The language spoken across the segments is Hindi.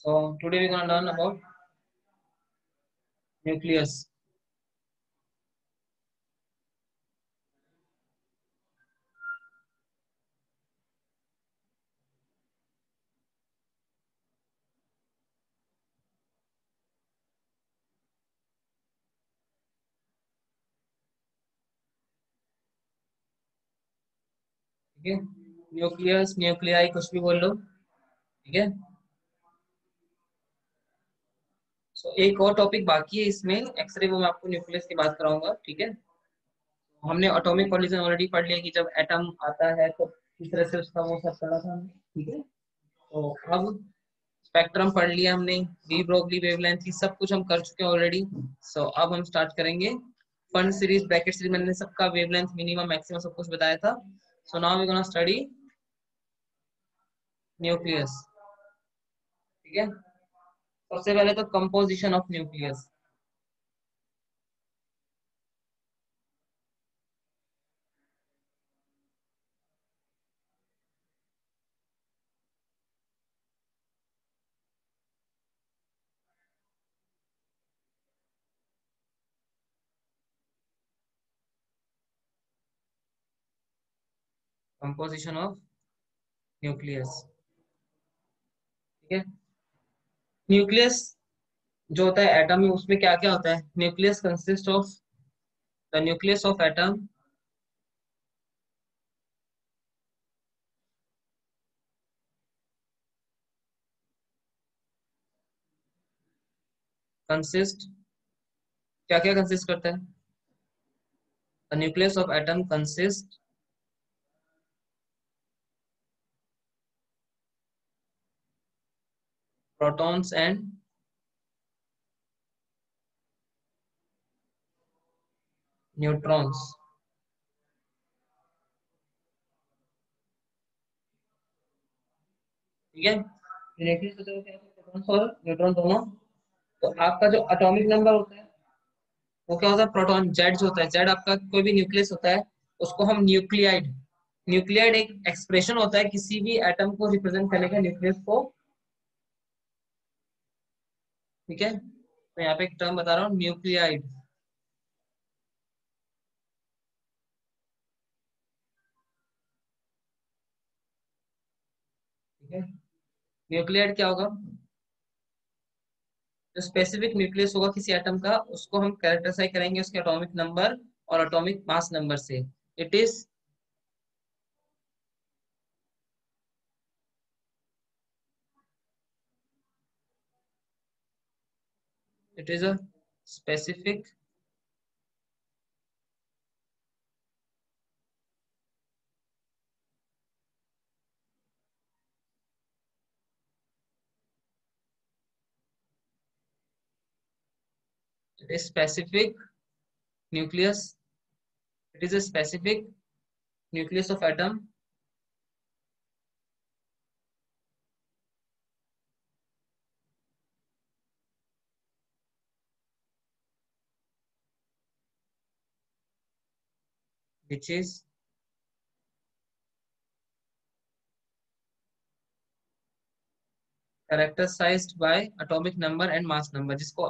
So today we're gonna learn about nucleus. ठीक है, न्यूक्लियस, न्यूक्लियाई कुछ भी बोल लो, ठीक है। सो एक और टॉपिक बाकी है इसमें एक्सरे, वो मैं आपको न्यूक्लियस की बात कराऊंगा, ठीक है। हमने एटॉमिक कॉलिजन ऑलरेडी पढ़ लिया कि जब एटम आता है तो किस तरह से उसका वो सब पढ़ा था हमने, ठीक है। तो अब स्पेक्ट्रम पढ़ लिया हमने, डी ब्रोगली वेवलेंथ, सब कुछ हम कर चुके हैं ऑलरेडी। सो अब हम स्टार्ट करेंगे फन सीरीज, ब्रैकेट सीरीज, मैंने सबका वेवलेंथ, मिनिमम, मैक्सिमम सब कुछ बताया था। So now we gonna study nucleus, ठीक है। सबसे पहले तो composition of nucleus. Composition of nucleus, ठीक है। न्यूक्लियस जो होता है एटम में, उसमें क्या क्या होता है? Nucleus consist of, the nucleus of atom consist, क्या क्या कंसिस्ट करता है? The nucleus of atom consist protons and neutrons, ठीक है। न्यूक्लियस होता है क्या? प्रोटॉन्स और न्यूट्रॉन दोनों। तो आपका जो एटॉमिक नंबर होता है वो क्या होता है? प्रोटॉन, जेड जो होता है, जेड आपका कोई भी न्यूक्लियस होता है उसको हम न्यूक्लियाइड, न्यूक्लियाइड एक एक्सप्रेशन होता है किसी भी एटम को रिप्रेजेंट करने का, न्यूक्लियस को, ठीक है। तो यहाँ पे एक टर्म बता रहा हूँ, न्यूक्लियाइड, ठीक है। न्यूक्लियाइड क्या होगा? जो स्पेसिफिक न्यूक्लियस होगा किसी एटम का, उसको हम कैरेक्टराइज करेंगे उसके एटॉमिक नंबर और एटॉमिक मास नंबर से। It is, it is a specific it is specific nucleus, it is a specific nucleus of atom which is characterized by atomic number and mass number, जिसको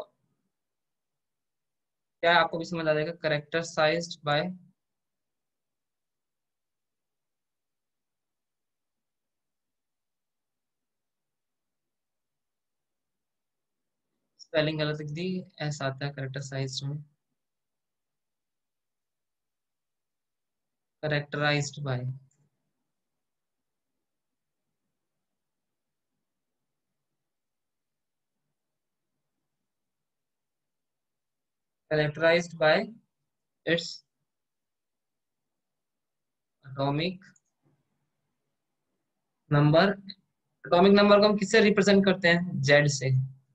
क्या है आपको भी समझ आ जाएगा, characterized by, स्पेलिंग गलत लिख दी, ऐसा आता है characterized में, characterized by, characterized by its atomic number. Atomic number को हम किससे रिप्रेजेंट करते हैं? जेड से,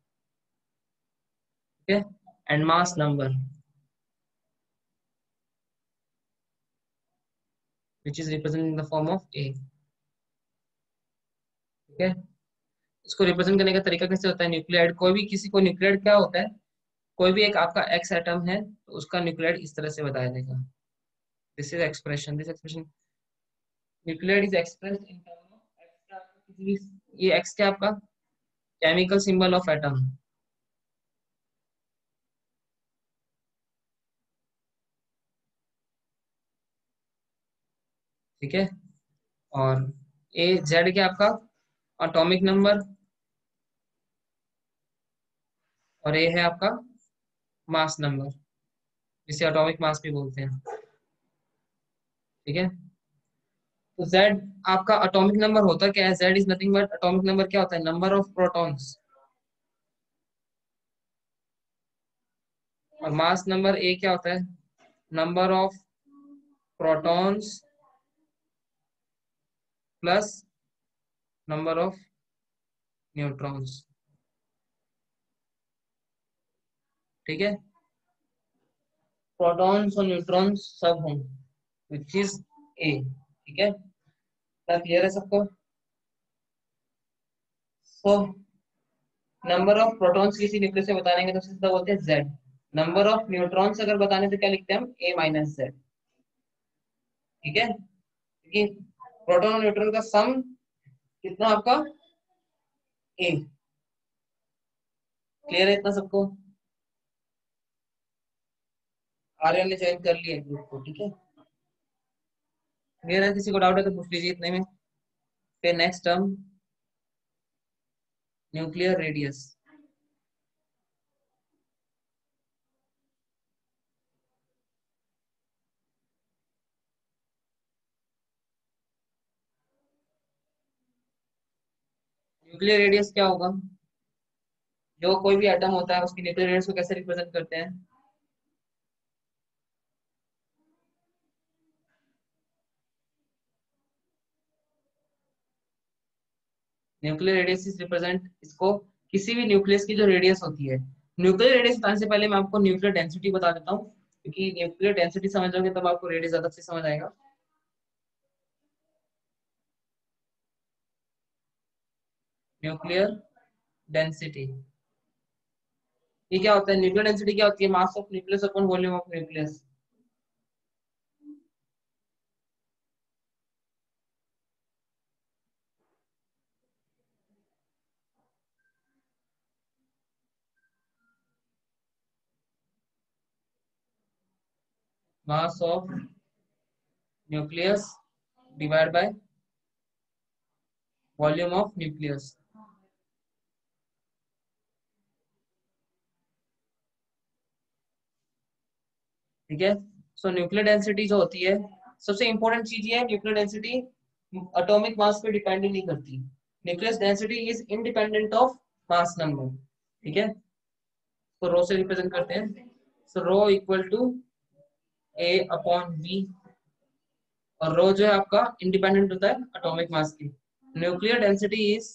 ठीक है। And mass number which is represent in the form of A, ठीक है। इसको रिप्रेजेंट करने का तरीका कैसे होता है? न्यूक्लियाइड, कोई भी किसी को न्यूक्लियाइड क्या होता है, कोई भी एक आपका एक्स एटम है तो उसका न्यूक्लियाइड इस तरह से बताया जाएगा। This is expression, this expression, nuclide is expressed in term of X, ये एक्स क्या आपका केमिकल सिंबल ऑफ एटम, ठीक है। और ए जेड क्या आपका एटॉमिक नंबर, और ए है आपका मास नंबर, जिसे एटॉमिक मास भी बोलते हैं, ठीक है। तो जेड आपका एटॉमिक नंबर होता क्या है, Z is nothing but atomic number क्या होता है, नंबर ऑफ प्रोटॉन्स, और मास नंबर ए क्या होता है, number of protons plus number of neutrons, ठीक है। प्रोटॉन्स और न्यूट्रॉन्स सब हों विच इज ए, ठीक है। क्या क्लियर है सबको? सो नंबर ऑफ प्रोटॉन्स किसी न्यूक्लियस से बताएंगे तो सीधा बोलते हैं जेड, नंबर ऑफ न्यूट्रॉन्स अगर बताने तो क्या लिखते हैं हम, ए माइनस जेड, ठीक है। क्योंकि प्रोटॉन और न्यूट्रॉन का सम कितना आपका ए, क्लियर है इतना सबको? आर्यन ने ज्वाइन कर लिया ग्रुप को, ठीक है। क्लियर है, किसी को डाउट है तो पूछ लीजिए इतने में। फिर next term nuclear radius, nuclear radius क्या होगा, जो कोई भी एटम होता है उसकी न्यूक्लियर रेडियस को कैसे रिप्रेजेंट करते हैं, न्यूक्लियर रेडियस इज रिप्रेजेंट इसको, किसी भी न्यूक्लियस की जो रेडियस होती है, न्यूक्लियर रेडियस बताने से पहले मैं आपको न्यूक्लियर डेंसिटी बता देता हूँ, क्योंकि न्यूक्लियर डेंसिटी समझोगे तब आपको रेडियस ज्यादा से समझ आएगा। न्यूक्लियर डेंसिटी ये क्या होता है, न्यूक्लियर डेंसिटी क्या होती है, mass of nucleus upon volume of nucleus, mass of nucleus divide by volume of nucleus, ठीक है। सो न्यूक्लियर डेंसिटी जो होती है, सबसे इंपॉर्टेंट चीज ये है, न्यूक्लियर डेंसिटी एटॉमिक मास पे डिपेंड नहीं करती, nuclear density is independent of mass number, ठीक है। तो रो से रिप्रेजेंट करते हैं, so rho equal to A upon B, और रो जो है आपका इंडिपेंडेंट होता है एटॉमिक मास की, nuclear density is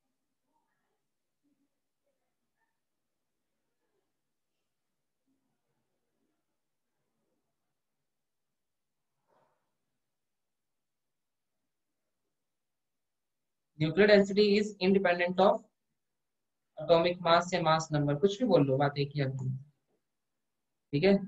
nuclear density is independent of atomic mass या मास नंबर, कुछ भी बोल लो, बात एक ही आपकी, ठीक है।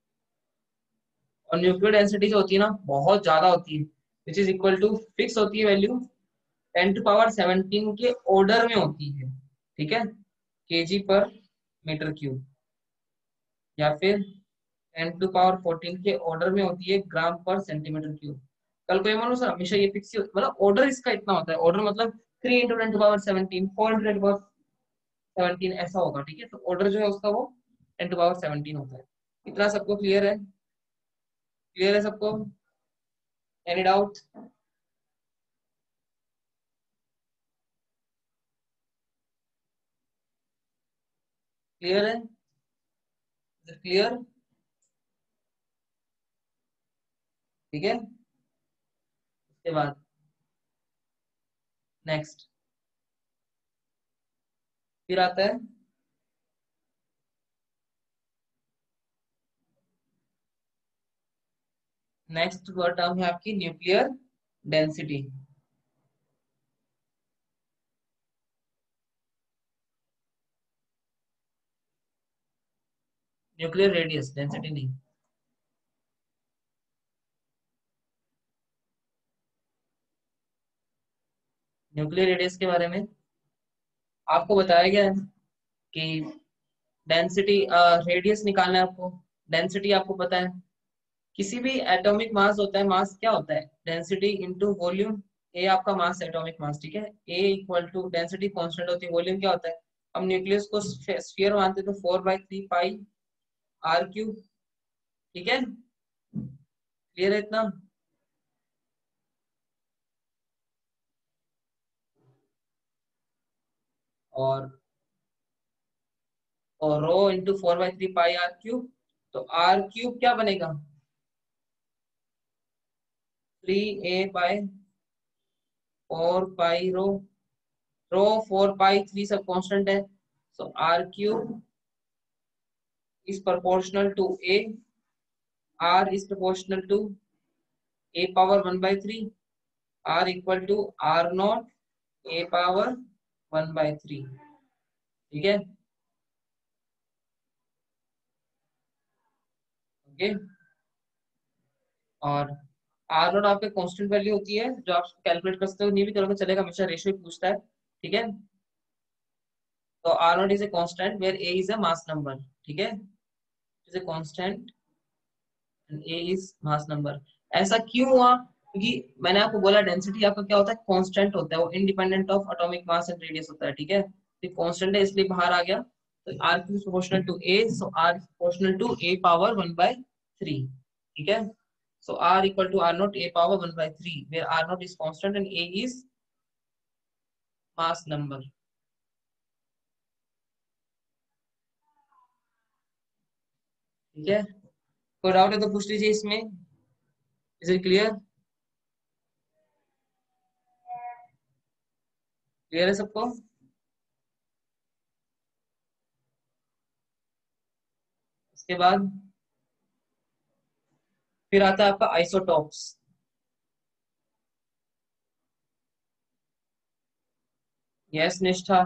और न्यूक्लियर डेंसिटी जो होती है ना बहुत ज्यादा होती है, which is equal to fix होती है वैल्यू 10 to power 17 के ऑर्डर में होती है, ठीक है, केजी पर मीटर क्यूब, या फिर 10 to power 14 के ऑर्डर में होती है ग्राम पर सेंटीमीटर क्यूब। कल को ये मानो सर हमेशा ये फिक्स मतलब ऑर्डर इसका इतना होता है, ऑर्डर मतलब 3 into 10 to power 17, 4 into 10 to power 17 ऐसा होगा, ठीक है। तो ऑर्डर जो है उसका वो 10 to power 17 होता है। इतना सबको क्लियर है? क्लियर है सबको? Any doubt? क्लियर है? क्लियर? ठीक है। उसके बाद नेक्स्ट फिर आता है नेक्स्ट टर्म है आपकी nuclear density, nuclear radius, density नहीं। न्यूक्लियर रेडियस के बारे में आपको बताया गया है कि डेंसिटी रेडियस निकालना है आपको। डेंसिटी आपको पता है, किसी भी एटॉमिक मास होता है, मास क्या होता है, डेंसिटी इंटू वॉल्यूम। ए आपका मास, एटॉमिक मास, ठीक है। A equal to density constant होती है, वॉल्यूम क्या होता है। हम न्यूक्लियस को स्फीयर मानते हैं तो 4/3 पाई आर क्यूब, ठीक है। क्लियर है इतना। और rho into 4/3 pi R cube, तो आर क्यूब क्या बनेगा, 3a/4 पाई रो 4 पाई 3 सब कांस्टेंट है। So R cube is proportional to a, r is proportional to a power 1/3, r equal to r naught a power 1/3, ठीक है। ओके, और आर नॉट आपके कांस्टेंट वैल्यू होती है जो आप कैलकुलेट कर सकते हो, नहीं भी करोगे चलेगा, हमेशा रेशियो पूछता है, ठीक है। तो R naught is A constant where A is a mass number, ठीक है, is A constant and A is mass number. ऐसा क्यों हुआ, क्योंकि मैंने आपको बोला डेंसिटी आपका क्या होता है, कांस्टेंट होता है, वो independent of atomic mass and radius होता है, ठीक है। तो कांस्टेंट है इसलिए बाहर आ गया। तो R cube proportional to A, so R proportional to A power 1/3, ठीक है। So R equal to R naught A power 1/3, where R naught is constant and A is mass number. ठीक है, कोई डाउट है तो पूछ लीजिए इसमें। इज इट क्लियर, क्लियर है सबको। उसके बाद फिर आता है आपका आइसोटॉप्स। यस निष्ठा,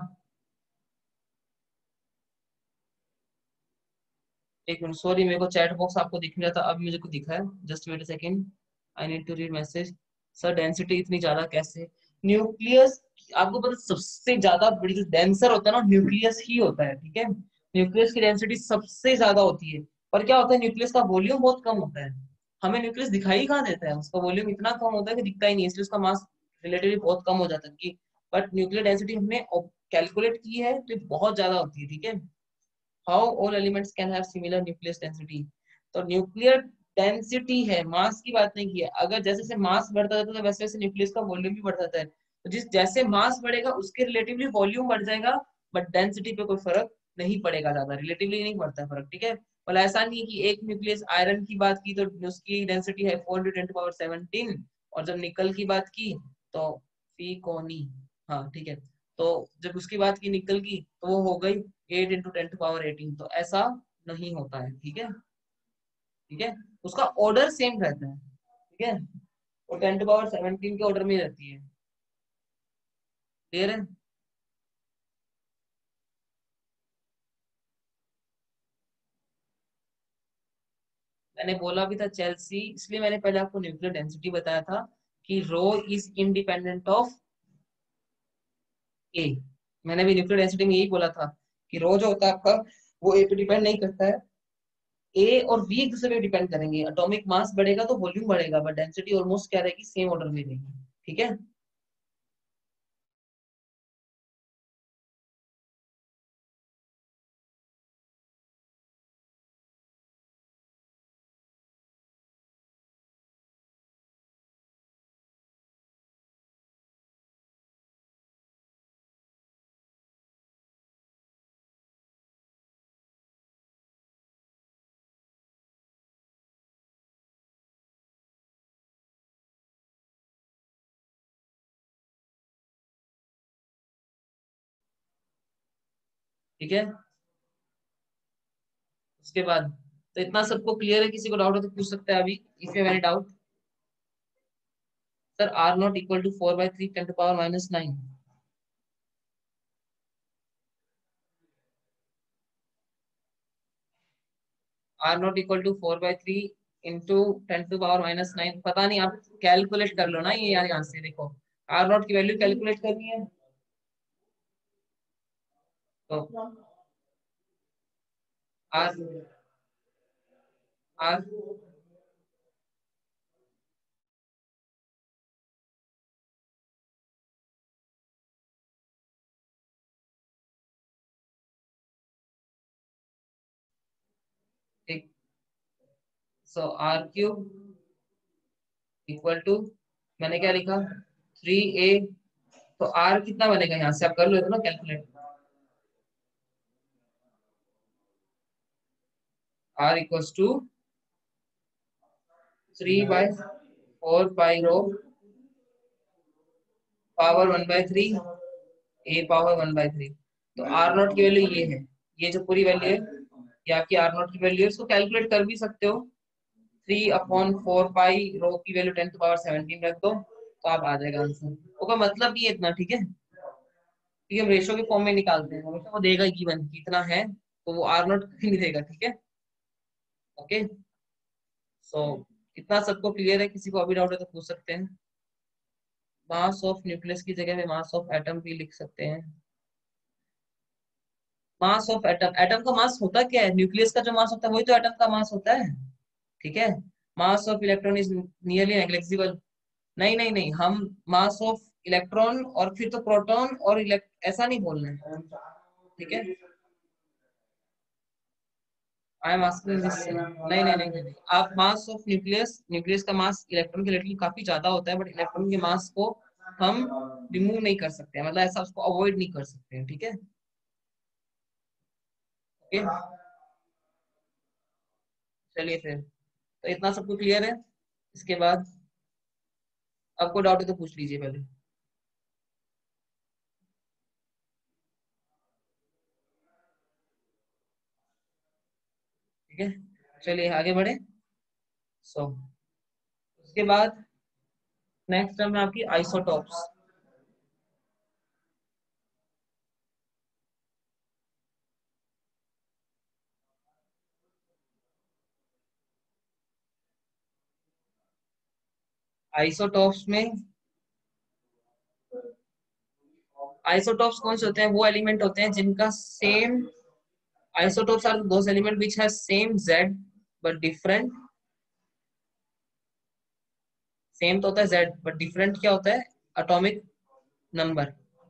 एक मिनट, सॉरी मेरे को चैट बॉक्स आपको दिख नहीं रहा था, अब मुझे को दिखा है, just wait a second, I need to read message. Sir density इतनी ज्यादा कैसे, न्यूक्लियस, आपको पता है सबसे ज्यादा बड़ी जो डेंसर होता है ना, न्यूक्लियस ही होता है, ठीक है। न्यूक्लियस की डेंसिटी सबसे ज्यादा होती है। पर क्या होता है, न्यूक्लियस का वॉल्यूम बहुत कम होता है, हमें न्यूक्लियस दिखाई कहाँ देता है, उसका वॉल्यूम इतना कम होता है कि दिखता ही नहीं है, इसलिए उसका मास रिलेटिवली बहुत कम हो जाता है कि, बट न्यूक्लियर डेंसिटी हमने कैलकुलेट की है तो बहुत ज्यादा होती है, ठीक है। How all elements can have similar nucleus density, तो न्यूक्लियर डेंसिटी है, मास की बात नहीं की है। अगर जैसे जैसे मास बढ़ता जाता है तो वैसे वैसे न्यूक्लियस का वॉल्यूम भी बढ़ जाता है, तो जिस जैसे मास बढ़ेगा उसके रिलेटिवली वॉल्यूम बढ़ जाएगा, बट डेंसिटी पे कोई फर्क नहीं पड़ेगा, ज्यादा रिलेटिवली नहीं पड़ता फर्क, ठीक है। मतलब ऐसा नहीं है कि एक न्यूक्लियस आयरन की बात की तो उसकी डेंसिटी है 4×10⁻17, और जब निकल की बात की तो फीकोनी, हाँ ठीक है, तो जब उसकी बात की निकल की तो वो हो गई 8×10⁻18, तो ऐसा नहीं होता है, ठीक है, ठीक है। उसका ऑर्डर सेम रहता है, ठीक है, वो 10⁻17 के ऑर्डर में रहती है, क्लियर है। मैंने बोला भी था चेल्सी, इसलिए मैंने पहले आपको न्यूक्लियर डेंसिटी बताया था कि rho is independent of A. मैंने भी न्यूक्लियर डेंसिटी में यही बोला था कि रो जो होता है आपका, वो ए पे डिपेंड नहीं करता है, ए और वी एक दूसरे पे डिपेंड करेंगे, एटॉमिक मास बढ़ेगा तो वॉल्यूम बढ़ेगा, बट डेंसिटी ऑलमोस्ट क्या रहेगी, सेम ऑर्डर में रहेगी, ठीक है। ठीक है, उसके बाद तो इतना सबको क्लियर है, किसी को डाउट हो तो पूछ सकता है अभी, if you have any doubt. Sir R naught equal to 4/3 10⁻−9, R naught equal to 4/3 into 10⁻−9, पता नहीं, आप कैलकुलेट कर लो ना ये यार, यहाँ से देखो, आर नॉट की वैल्यू कैलकुलेट करनी है, तो आर आर ठीक। So R cube equal to, मैंने क्या लिखा, 3a। तो आर कितना बनेगा यहाँ से, आप कर लो ना calculate. R equals to 3/4 pi rho power 1/3 A power 1/3। तो आर नॉट की वैल्यू ये है, ये जो पूरी वैल्यू है ये आपकी आर नॉट की वैल्यू है। इसको कैलकुलेट कर भी सकते हो, 3/4 पाई रो की वैल्यू 10⁻17 रख दो तो आप आ जाएगा आंसर। ओके, मतलब ये इतना, ठीक है। ठीक है, हम रेशो के फॉर्म में निकालते हैं, हमेशा वो देगा गिवन कितना है, तो वो आर नॉट ही नहीं देगा, ठीक है। ओके, सो इतना सबको क्लियर है? किसी को अभी डाउट है तो पूछ सकते हैं। मास ऑफ न्यूक्लियस की जगह में मास ऑफ एटम भी लिख सकते हैं। मास ऑफ एटम, एटम का मास होता क्या है, न्यूक्लियस का जो मास होता है वही तो एटम का मास होता है, ठीक है। Mass of electron is nearly negligible. नहीं नहीं नहीं, हम मास ऑफ इलेक्ट्रॉन और फिर तो प्रोटॉन और ऐसा नहीं बोलना है, ठीक है। आई एम आस्किंग दिस, नहीं नहीं नहीं नहीं, आप मास ऑफ न्यूक्लियस, न्यूक्लियस का मास इलेक्ट्रॉन के रिलेटिव काफी ज्यादा होता है, बट इलेक्ट्रॉन के मास को हम रिमूव नहीं कर सकते हैं, मतलब ऐसा उसको अवॉइड नहीं कर सकते हैं, ठीक है। ओके, चलिए फिर, तो इतना सबको क्लियर है। इसके बाद आपको डाउट है तो पूछ लीजिए पहले। ठीक है, चलिए आगे बढ़े। सो उसके बाद नेक्स्ट टर्म है आपकी आइसोटॉप्स। आइसोटॉप्स में, आइसोटॉप्स कौन से होते हैं, वो एलिमेंट होते हैं जिनका same, isotopes are those element which has same Z but different, same तो होता है Z बट डिफरेंट क्या होता है, atomic number,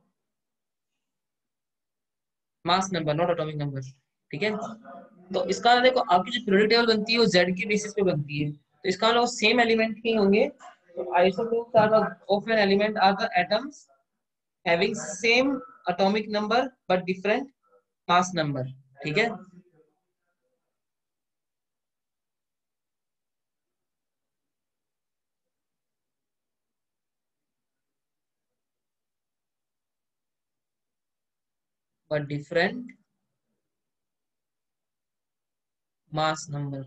mass number not atomic number, ठीक है। तो इसका देखो, आपकी जो पीरियोडिक टेबल बनती है वो Z के बेसिस पे बनती है, तो इसका मतलब सेम एलिमेंट ही होंगे। तो isotopes are of an element are the atoms having same atomic number but different mass number, ठीक है। बट डिफरेंट मास नंबर,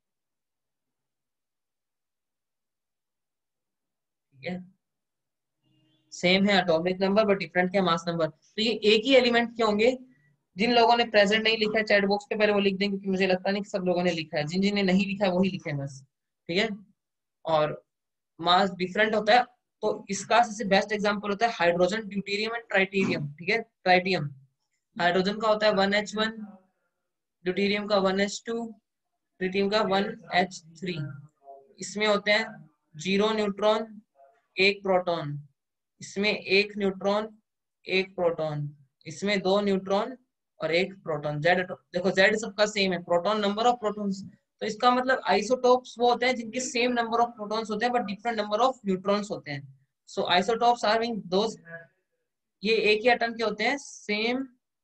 ठीक है। सेम है एटॉमिक नंबर बट डिफरेंट क्या, मास नंबर। तो ये एक ही एलिमेंट के होंगे। जिन लोगों ने प्रेजेंट नहीं लिखा है चैट बॉक्स पे पहले वो लिख दें, क्योंकि मुझे लगता नहीं कि सब लोगों ने लिखा है, जिन जिन ने नहीं लिखा है वही लिखे बस, ठीक है। और मास डिफरेंट होता है, तो इसका सबसे बेस्ट एग्जांपल होता है हाइड्रोजन, ड्यूटेरियम एंड ट्राइटेरियम, ठीक है। ट्राइटियम, हाइड्रोजन का होता है 1H1, ड्यूटेरियम का 1H2, ट्रिटियम का 1H3। इसमें होते हैं 0 न्यूट्रॉन 1 प्रोटॉन, इसमें 1 न्यूट्रॉन 1 प्रोटॉन, इसमें 2 न्यूट्रॉन और 1 प्रोटॉन। जेड देखो, जेड सबका सेम है, प्रोटॉन नंबर ऑफ प्रोटॉन्स। तो इसका मतलब आइसोटोप्स वो होते हैं जिनके सेम नंबर ऑफ प्रोटॉन्स होते हैं but different number of neutrons होते हैं। So isotopes are mean those, ये एक ही एटम के होते हैं, same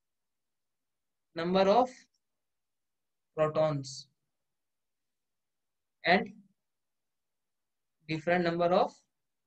number of protons and different number of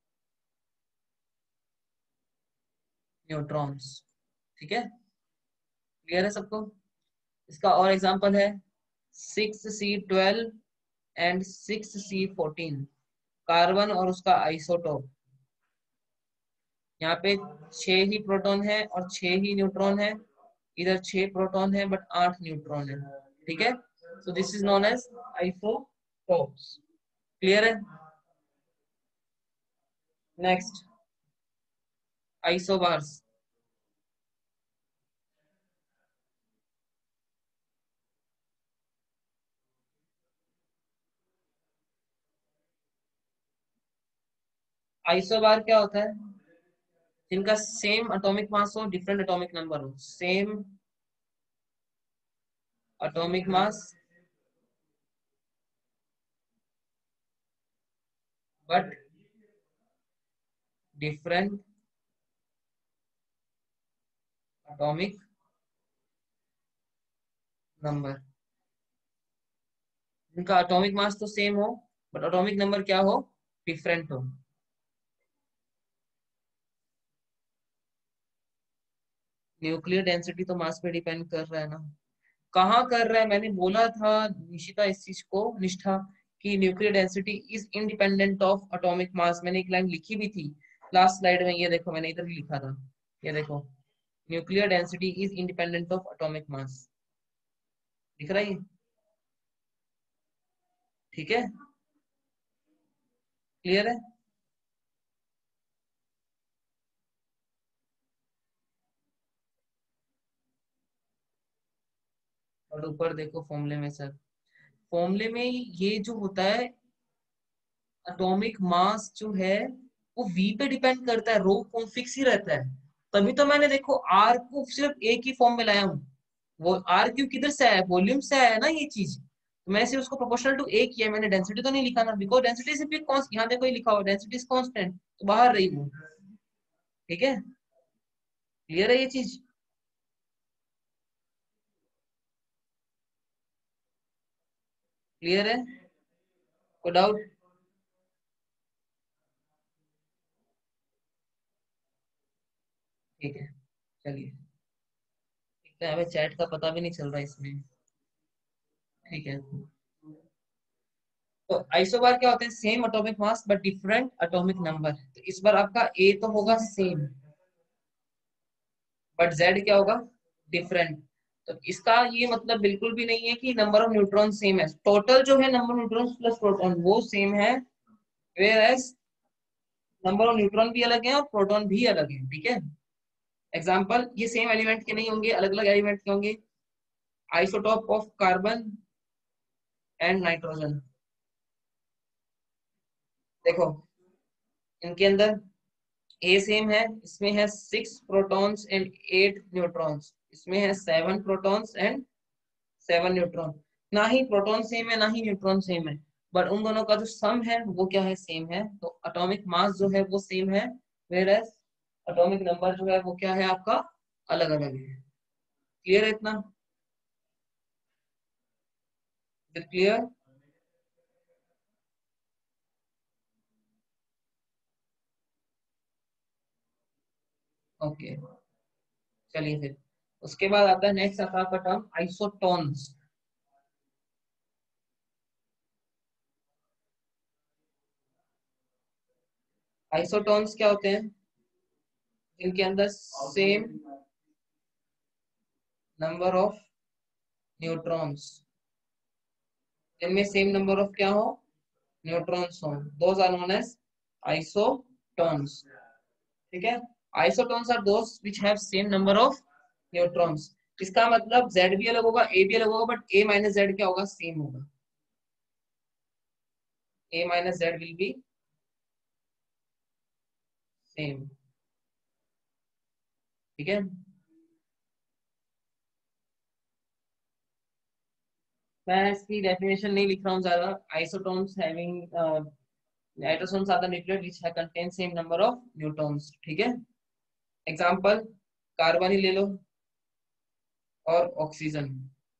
neutrons, ठीक है। क्लियर है सबको? इसका और एग्जांपल है 6C12 एंड 6C14, कार्बन और उसका आइसोटोप। यहाँ पे 6 ही प्रोटॉन है और 6 ही न्यूट्रॉन है, इधर 6 प्रोटॉन है बट 8 न्यूट्रॉन है, ठीक है। So this is known as isotopes. Clear है? Next, isobars. आइसोबार क्या होता है? जिनका सेम एटॉमिक मास हो, डिफरेंट एटॉमिक नंबर हो। Same atomic mass but different atomic number. जिनका एटॉमिक मास तो सेम हो बट एटॉमिक नंबर क्या हो? डिफरेंट हो। न्यूक्लियर डेंसिटी तो मास पे डिपेंड कर रहा है ना। कहाँ कर रहा है? मैंने बोला था निशिता इस चीज को, निष्ठा, कि nuclear density is independent of atomic mass. मैंने एक लाइन लिखी भी थी लास्ट स्लाइड में, ये देखो मैंने इधर ही लिखा था, ये देखो, nuclear density is independent of atomic mass. दिख रहा है ये? ठीक है, क्लियर है? और ऊपर देखो फॉर्मूले में सर, फॉर्मूले में ये जो होता है एटॉमिक मास जो है वो वी पे डिपेंड करता है, रो कौन फिक्स ही रहता है। तभी तो मैंने देखो आर को सिर्फ एक ही फॉर्म में लाया हूँ। वो आर क्यू किधर से आया? वॉल्यूम से आया है ना ये चीज। तो मैंने सिर्फ उसको प्रोपोर्शनल टू ए किया, मैंने डेंसिटी तो नहीं लिखा ना, बिकॉज डेंसिटी सिर्फ एक कांस्टेंट, यहाँ देखो ये लिखा हुआ डेंसिटी इज कांस्टेंट, तो बाहर रही वो। ठीक है, क्लियर है ये चीज? क्लियर है? कोई डाउट? ठीक है, चलिए। ठीक है, हमें चैट का पता भी नहीं चल रहा इसमें। ठीक है, तो आइसोबार क्या होते हैं? Same atomic mass but different atomic number. तो इस बार आपका ए तो होगा सेम, बट जेड क्या होगा? डिफरेंट। तो इसका ये मतलब बिल्कुल भी नहीं है कि नंबर ऑफ न्यूट्रॉन सेम है। टोटल जो है number of neutron plus proton वो सेम है, whereas number of neutron भी अलग है और प्रोटॉन भी अलग है। ठीक है, एग्जाम्पल, ये सेम एलिमेंट के नहीं होंगे, अलग अलग एलिमेंट के होंगे। Isotope of carbon and nitrogen, देखो इनके अंदर ए सेम है, इसमें है 6 प्रोटॉन्स एंड 8 न्यूट्रॉन्स, इसमें है 7 प्रोटॉन्स एंड 7 न्यूट्रॉन। ना ही प्रोटॉन सेम है ना ही न्यूट्रॉन सेम है, बट उन दोनों का जो सम है वो क्या है? सेम है। तो एटॉमिक मास जो है वो सेम है, वेयर एज एटॉमिक नंबर जो है वो क्या है आपका? अलग अलग है। क्लियर है इतना? क्लियर? ओके, चलिए फिर उसके बाद आता है नेक्स्ट आता है आपका टर्म आइसोटोन्स। आइसोटोन्स क्या होते हैं? इनके अंदर सेम नंबर ऑफ न्यूट्रॉन्स, इनमें सेम नंबर ऑफ क्या हो? न्यूट्रॉन्स हो, those are known as isotones. ठीक है, isotones are those which have same number of neutrons. इसका मतलब Z भी अलग होगा, A भी अलग होगा, बट A माइनस जेड क्या होगा? सेम होगा। A minus Z will be same. ठीक है, मैं इसकी डेफिनेशन नहीं लिख रहा हूँ ज्यादा। Isotones having isotones are the nucleus which contain same number of neutrons. ठीक है, एग्जांपल, कार्बन ही ले लो और ऑक्सीजन।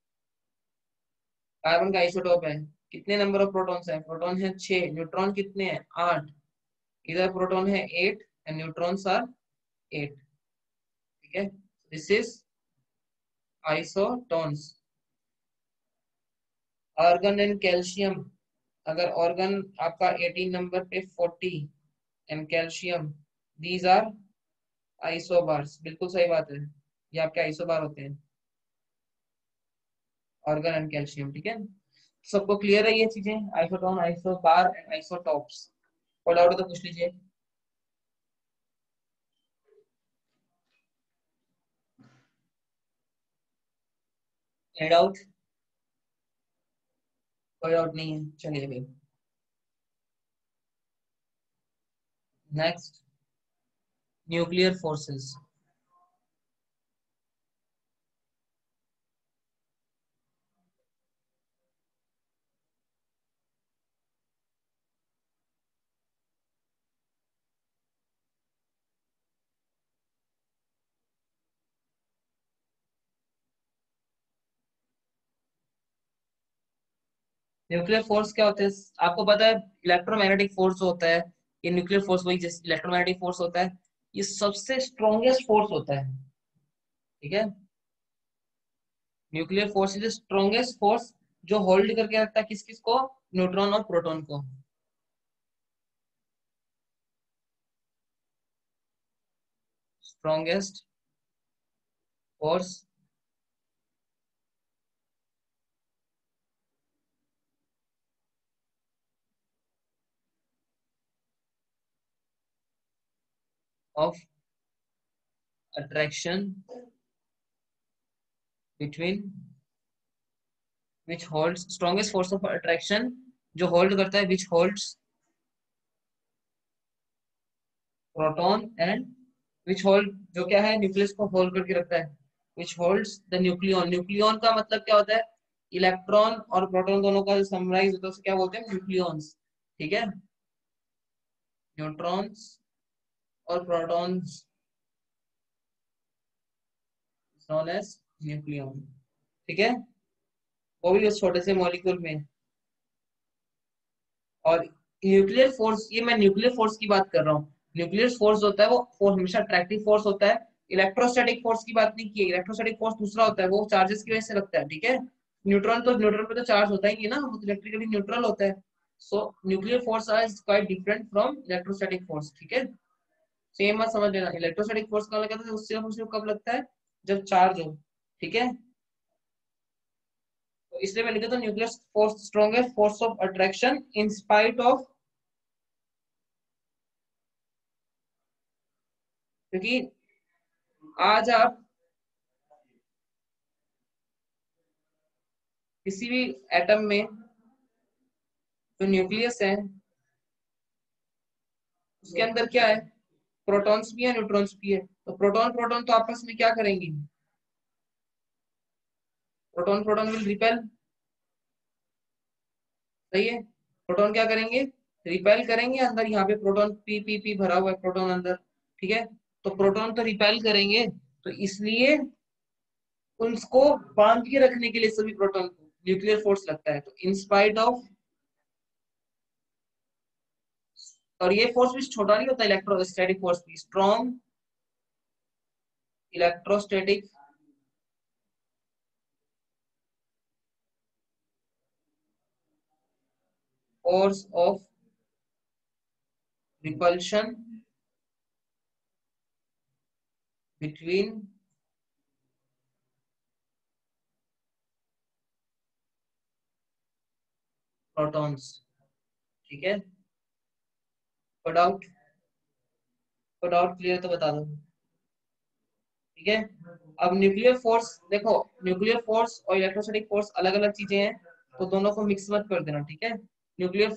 कार्बन का आइसोटोप है, कितने नंबर ऑफ प्रोटॉन्स है? प्रोटॉन है 6, न्यूट्रॉन कितने हैं? 8। इधर प्रोटॉन है 8 एंड न्यूट्रॉन्स आर 8। ठीक है, this is isotones. Argon and calcium, अगर ऑर्गन आपका 18 नंबर पे 40 and calcium, these are isobars. बिल्कुल सही बात है, ये आपके आइसोबार होते हैं, ऑर्गन एंड कैल्शियम। ठीक है, सबको क्लियर है ये चीजें? Isotone, isobar and isotopes. कोई डाउट तो पूछ लीजिए। Any doubt? कोई डाउट नहीं है, चलिए फिर। Next, nuclear forces. Nuclear force क्या होते हैं? आपको पता है इलेक्ट्रोमैग्नेटिक फोर्स होता है, ये न्यूक्लियर फोर्स वही जैसे इलेक्ट्रोमैग्नेटिक फोर्स होता है, ये सबसे स्ट्रॉन्गेस्ट फोर्स होता है। ठीक है, nuclear force is strongest force जो होल्ड करके रखता है किस किस को, न्यूट्रॉन और प्रोटॉन को। Strongest force of attraction between which holds, strongest force of attraction जो होल्ड करता है, which holds proton and which hold, जो क्या है न्यूक्लियस को होल्ड करके रखता है, which holds the nucleon. Nucleon का मतलब क्या होता है, इलेक्ट्रॉन और प्रोटॉन दोनों का जो समराइज होता है उसे क्या बोलते हैं, न्यूक्लियंस। ठीक है, न्यूट्रॉन्स और प्रोटॉन्स नोन एज न्यूक्लियन। ठीक है, वो भी उस छोटे से मॉलिक्यूल में। और न्यूक्लियर फोर्स, ये मैं न्यूक्लियर फोर्स की बात कर रहा हूँ। न्यूक्लियर फोर्स होता है वो फोर्स हमेशा अट्रैक्टिव फोर्स होता है। इलेक्ट्रोस्टैटिक फोर्स की बात नहीं की है, इलेक्ट्रोस्टैटिक फोर्स दूसरा होता है, वो चार्जेस की वजह से लगता है। ठीक है, न्यूट्रॉन तो, न्यूट्रॉन पे तो चार्ज होता ही नहीं ना, वो तो इलेक्ट्रिकली न्यूट्रल होता है। So nuclear force is quite different from electrostatic force. ठीक है, सेम मत समझ लेना, इलेक्ट्रोस्टैटिक फोर्स कहाँ लगता है, उससे कब लगता है, जब चार्ज हो। ठीक है, तो इसलिए मैं लिखा था nuclear force strongest force of attraction in spite of, क्योंकि आज आप किसी भी एटम में जो न्यूक्लियस है उसके अंदर क्या है, प्रोटॉन्स भी है न्यूट्रॉन्स भी है। तो प्रोटॉन प्रोटॉन तो आपस में क्या करेंगे, प्रोटॉन प्रोटॉन विल रिपेल। सही है, प्रोटॉन क्या करेंगे, रिपेल करेंगे। अंदर यहाँ पे प्रोटॉन पी पी पी भरा हुआ है प्रोटॉन अंदर। ठीक है, तो प्रोटॉन तो रिपेल करेंगे, तो इसलिए उनको बांध के रखने के लिए सभी प्रोटॉन को न्यूक्लियर फोर्स लगता है। तो इन स्पाइट ऑफ, और ये फोर्स भी छोटा नहीं होता, इलेक्ट्रोस्टैटिक फोर्स भी strong electrostatic force of repulsion between protons. ठीक है, कोई डाउट, कोई डाउट क्लियर तो बता दो। ठीक है, अब न्यूक्लियर फोर्स देखो, न्यूक्लियर फोर्स और इलेक्ट्रोस्टैटिक फोर्स अलग अलग चीजें हैं, तो दोनों को मिक्स मत कर देना। ठीक है, न्यूक्लियर,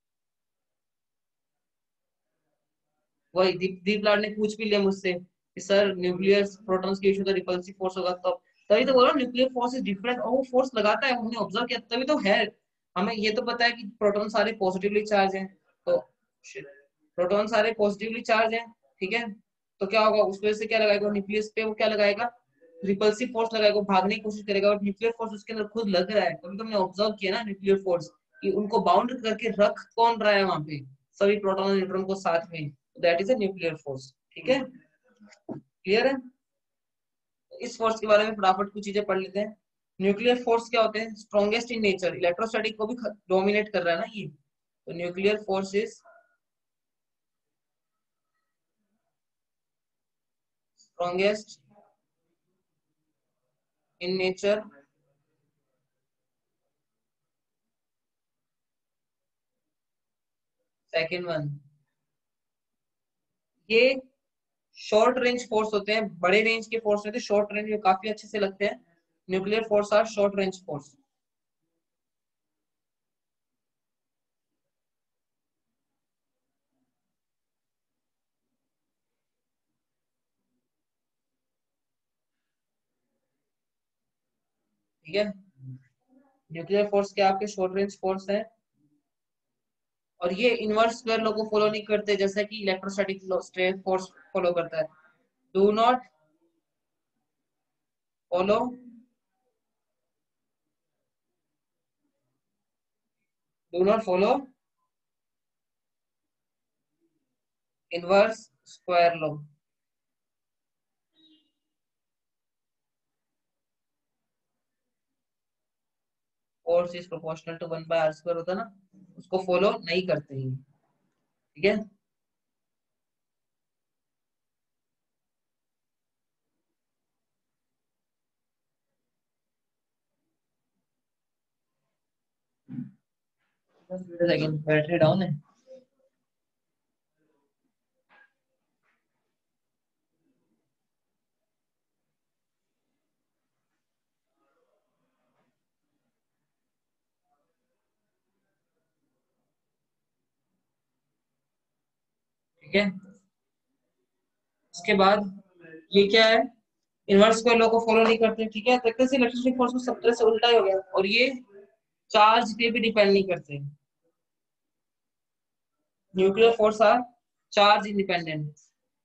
वही दीप लाड ने पूछ भी लिया मुझसे कि सर न्यूक्लियर प्रोटॉन्स के इशू तो रिपल्सिव फोर्स होगा, तब तभी तो बोला न्यूक्लियर फोर्स इज डिफरेंट, और वो फोर्स लगाता है, हमने ऑब्जर्व किया तभी तो है। हमें ये तो पता है कि प्रोटॉन सारे पॉजिटिवली चार्ज हैं, तो प्रोटॉन सारे पॉजिटिवली चार्ज हैं। ठीक है, तो क्या होगा, उस वजह से क्या लगाएगा न्यूक्लियस पे, वो क्या लगाएगा, रिपल्सिव फोर्स लगाएगा, वो भागने की कोशिश करेगा, और न्यूक्लियर फोर्स उसके अंदर खुद लग रहा है। कभी तुमने ऑब्जर्व किया ना न्यूक्लियर फोर्स, कि उनको बाउंड करके रख कौन रहा है वहां पे, सभी प्रोटॉन और न्यूट्रॉन को साथ में, that is a nuclear force. ठीक है, क्लियर है। इस फोर्स के बारे में फटाफट कुछ चीजें पढ़ लेते हैं। न्यूक्लियर फोर्स क्या होते हैं, स्ट्रॉन्गेस्ट इन नेचर, इलेक्ट्रोस्टैटिक को भी डोमिनेट कर रहा है ना ये, तो nuclear force is strongest in nature. Second one, ये शॉर्ट रेंज फोर्स होते हैं, बड़े रेंज के फोर्स होते हैं, शॉर्ट रेंज में काफी अच्छे से लगते हैं। Nuclear force are short range force. ठीक है। न्यूक्लियर फोर्स क्या आपके शॉर्ट रेंज फोर्स है, और ये इनवर्स स्क्वायर लॉ को फॉलो नहीं करते जैसा कि इलेक्ट्रोस्टैटिक स्ट्रेन फोर्स फॉलो करता है। Do not follow do not follow inverse square law. Force is proportional to 1/r² होता है ना, उसको फॉलो नहीं करते हैं। ठीक है। सेकंड बैटरी डाउन है। ठीक है। उसके बाद ये क्या है, इनवर्स स्क्वायर लॉ को फॉलो नहीं करते। ठीक है, तो से इलेक्ट्रिक फोर्स को सब तरह से उल्टा ही हो गया, और ये चार्ज पे भी डिपेंड नहीं करते। Nuclear force are charge independent,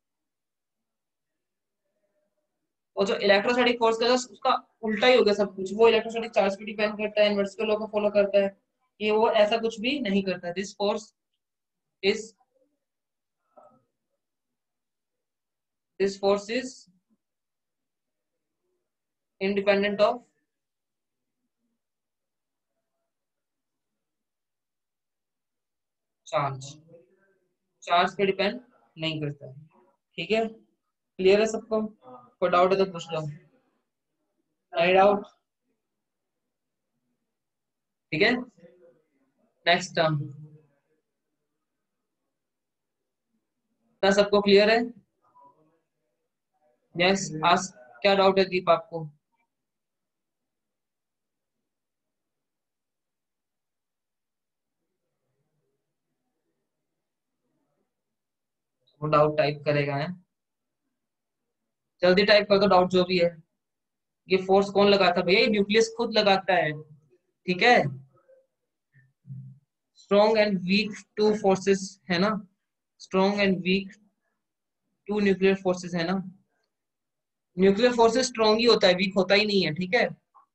और जो इलेक्ट्रोस्टैटिक फोर्स का उसका उल्टा ही हो गया सब कुछ। वो इलेक्ट्रोस्टैटिक चार्ज पे डिपेंड करता है, इनवर्स के लॉ को फॉलो करता है। ये वो ऐसा कुछ भी नहीं करता। Is this force is independent of charge, charge पे डिपेंड नहीं करता। ठीक है, क्लियर है सबको? कोई डाउट है तो पूछ लो। नहीं डाउट? ठीक है। नेक्स्ट टर्म, क्या सबको क्लियर है? यस, आज क्या डाउट है दीप आपको? वो डाउट टाइप करेगा है, जल्दी टाइप कर दो डाउट जो भी है। ये फोर्स कौन लगाता है भैया? ये न्यूक्लियस खुद लगाता है। ठीक है। Strong and weak two forces है ना, strong and weak two nuclear forces है ना। न्यूक्लियर फोर्सेस स्ट्रॉन्ग ही होता है, वीक होता ही नहीं है। ठीक है।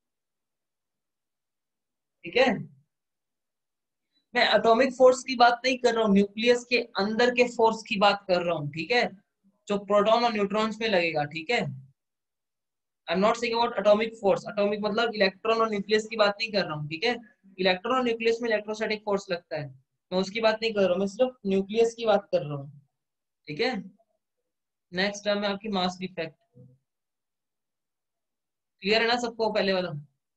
ठीक है। मैं एटॉमिक फोर्स की बात नहीं कर रहा हूँ, न्यूक्लियस के अंदर के फोर्स की बात कर रहा हूँ। ठीक है, जो प्रोटॉन और न्यूट्रॉन्स में लगेगा। ठीक है, I am not saying about atomic force. Atomic मतलब इलेक्ट्रॉन और न्यूक्लियस की बात नहीं कर रहा हूँ। ठीक है, इलेक्ट्रॉन और न्यूक्लियस में इलेक्ट्रोस्टैटिक फोर्स लगता है, मैं उसकी बात नहीं कर रहा हूँ, मैं सिर्फ न्यूक्लियस की बात कर रहा हूँ। ठीक है। नेक्स्ट टर्म है आपकी मास डिफेक्ट। क्लियर है ना सबको पहले वाला?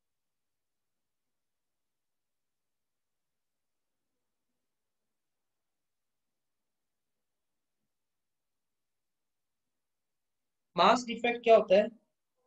मास डिफेक्ट क्या होता है?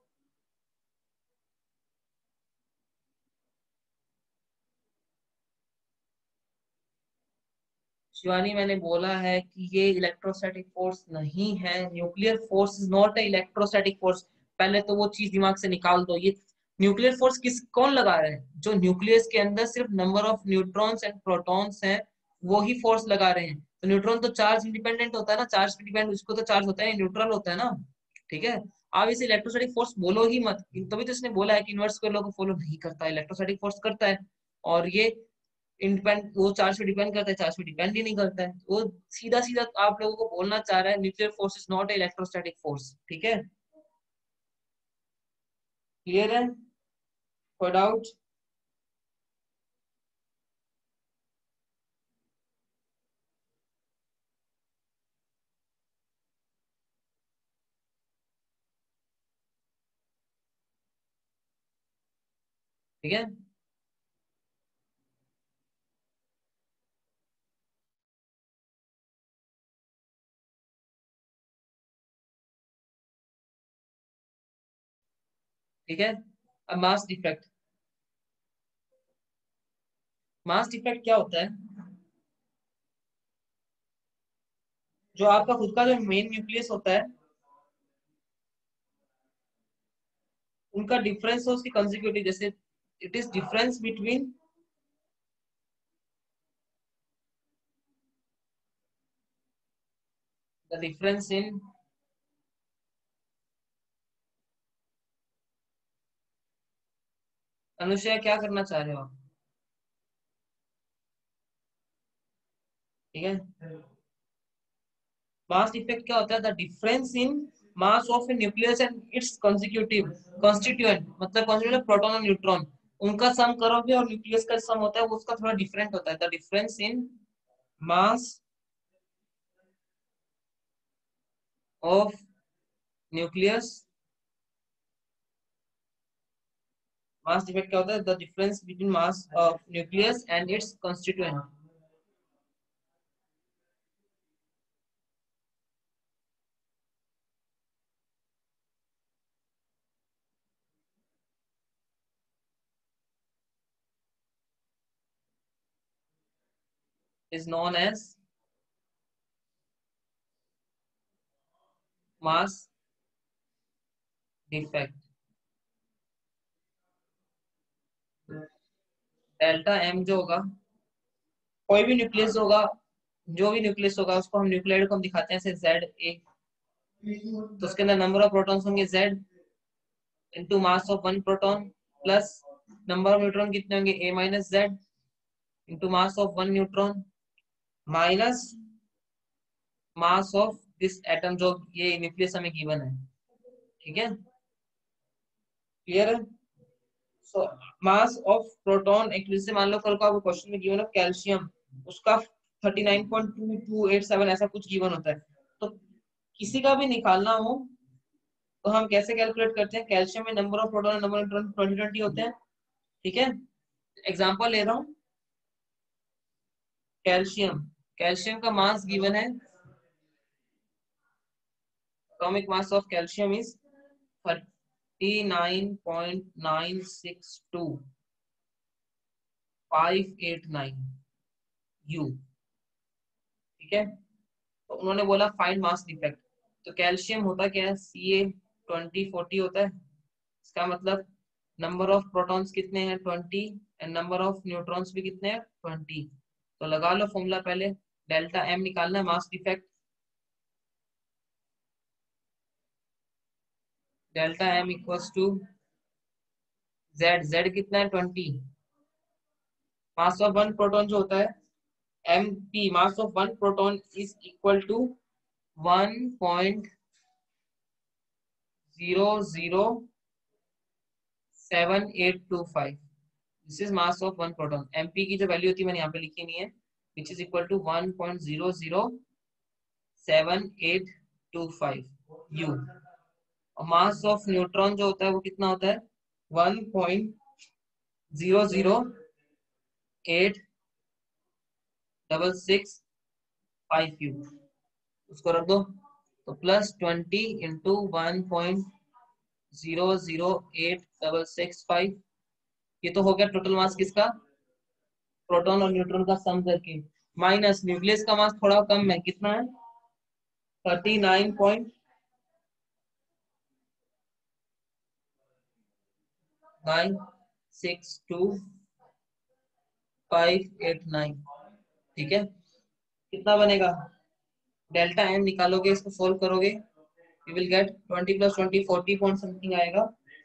शिवानी, मैंने बोला है कि ये इलेक्ट्रोस्टैटिक फोर्स नहीं है। Nuclear force is not a electrostatic force. पहले तो वो चीज दिमाग से निकाल दो। ये न्यूक्लियर फोर्स किस कौन लगा रहा है? जो न्यूक्लियस के अंदर सिर्फ number of neutrons and protons हैं, वो ही फोर्स लगा रहे हैं। तो न्यूट्रॉन तो चार्ज इंडिपेंडेंट होता है ना, चार्ज पे डिपेंड, उसको तो चार्ज होता है, न्यूट्रल होता है ना। ठीक है, आप इसे इलेक्ट्रोस्टैटिक फोर्स बोलो ही मत। तभी तो इसने बोला है कि इनवर्स को लोग फॉलो नहीं करता, इलेक्ट्रोस्टैटिक फोर्स करता है। और ये इंडिपेंड, वो चार्ज पे डिपेंड करता है, चार्ज पे डिपेंड ही नहीं करता है। वो सीधा सीधा आप लोगों को बोलना चाह रहा है nuclear force is not electrostatic force. ठीक है, क्लियर है? कोई डाउट? ठीक है। ठीक है, अब मास डिफेक्ट। मास डिफेक्ट क्या होता है? जो आपका खुद का जो मेन न्यूक्लियस होता है, उनका डिफरेंस हो उसकी कंसेक्यूटिव, जैसे it is difference between the difference in अनुष्या क्या करना चाह रहे हो आप? ठीक है, मास इफेक्ट क्या होता है? The difference in mass of a nucleus and its consecutive constituent, मतलब कॉन्स्टिट्यूएंट प्रोटॉन और न्यूट्रॉन, उनका सम करोगे और न्यूक्लियस का सम होता है वो उसका थोड़ा डिफरेंट होता है। The difference in mass of nucleus, mass defect क्या होता है? The difference between mass of nucleus and its constituent is known as mass defect। Delta M जो होगा, कोई भी न्यूक्लियस होगा, जो भी न्यूक्लियस होगा उसको हम न्यूक्लियोइड को हम दिखाते हैं जैसे जेड ए, तो उसके अंदर नंबर ऑफ प्रोटॉन्स होंगे Z into mass of one proton plus number of neutron कितने होंगे A minus Z into mass of one neutron minus mass of this atom जो ये न्यूक्लियस हमें गिवन है। ठीक है, क्लियर है? So mass of proton actually से मान लो कल को आपको क्वेश्चन में गिवन है कैल्शियम, उसका 39.2287 ऐसा कुछ गिवन होता है, तो किसी का भी निकालना हो तो हम कैसे कैलकुलेट करते हैं? कैल्शियम में number of proton number of neutron 20 होते हैं। ठीक है, एग्जांपल ले रहा हूँ, कैल्शियम, कैल्शियम का मास गिवन है, atomic mass of calcium is 39.962589 u. ठीक है, तो उन्होंने बोला फाइंड मास डिफेक्ट, तो कैल्शियम होता क्या है? Ca2040 होता है, इसका मतलब नंबर ऑफ प्रोटॉन्स कितने हैं? 20, एंड नंबर ऑफ न्यूट्रॉन्स भी कितने हैं? 20। तो लगा लो फॉर्मूला पहले, डेल्टा एम निकालना है mass defect, delta M equals to Z, Z कितना है? 20, मास ऑफ वन प्रोटॉन जो होता है M P, mass of one proton is equal to 1.007825, this is mass of one proton. MP की जो वैल्यू होती है मैंने यहाँ पे लिखी नहीं है, which is equal to 1.007825 u. और मास ऑफ न्यूट्रॉन जो होता है वो कितना होता है? 1.008665 यू, उसको रख दो, तो प्लस 20 इंटू 1.008665, ये तो हो गया टोटल मास किसका? प्रोटॉन और न्यूट्रॉन का सम करके, माइनस न्यूक्लियस का मास थोड़ा कम है, कितना है? 39.962589। ठीक है, कितना बनेगा? डेल्टा एम निकालोगे, इसको सोल्व करोगे, you will get 20 plus 20 40 point something आएगा,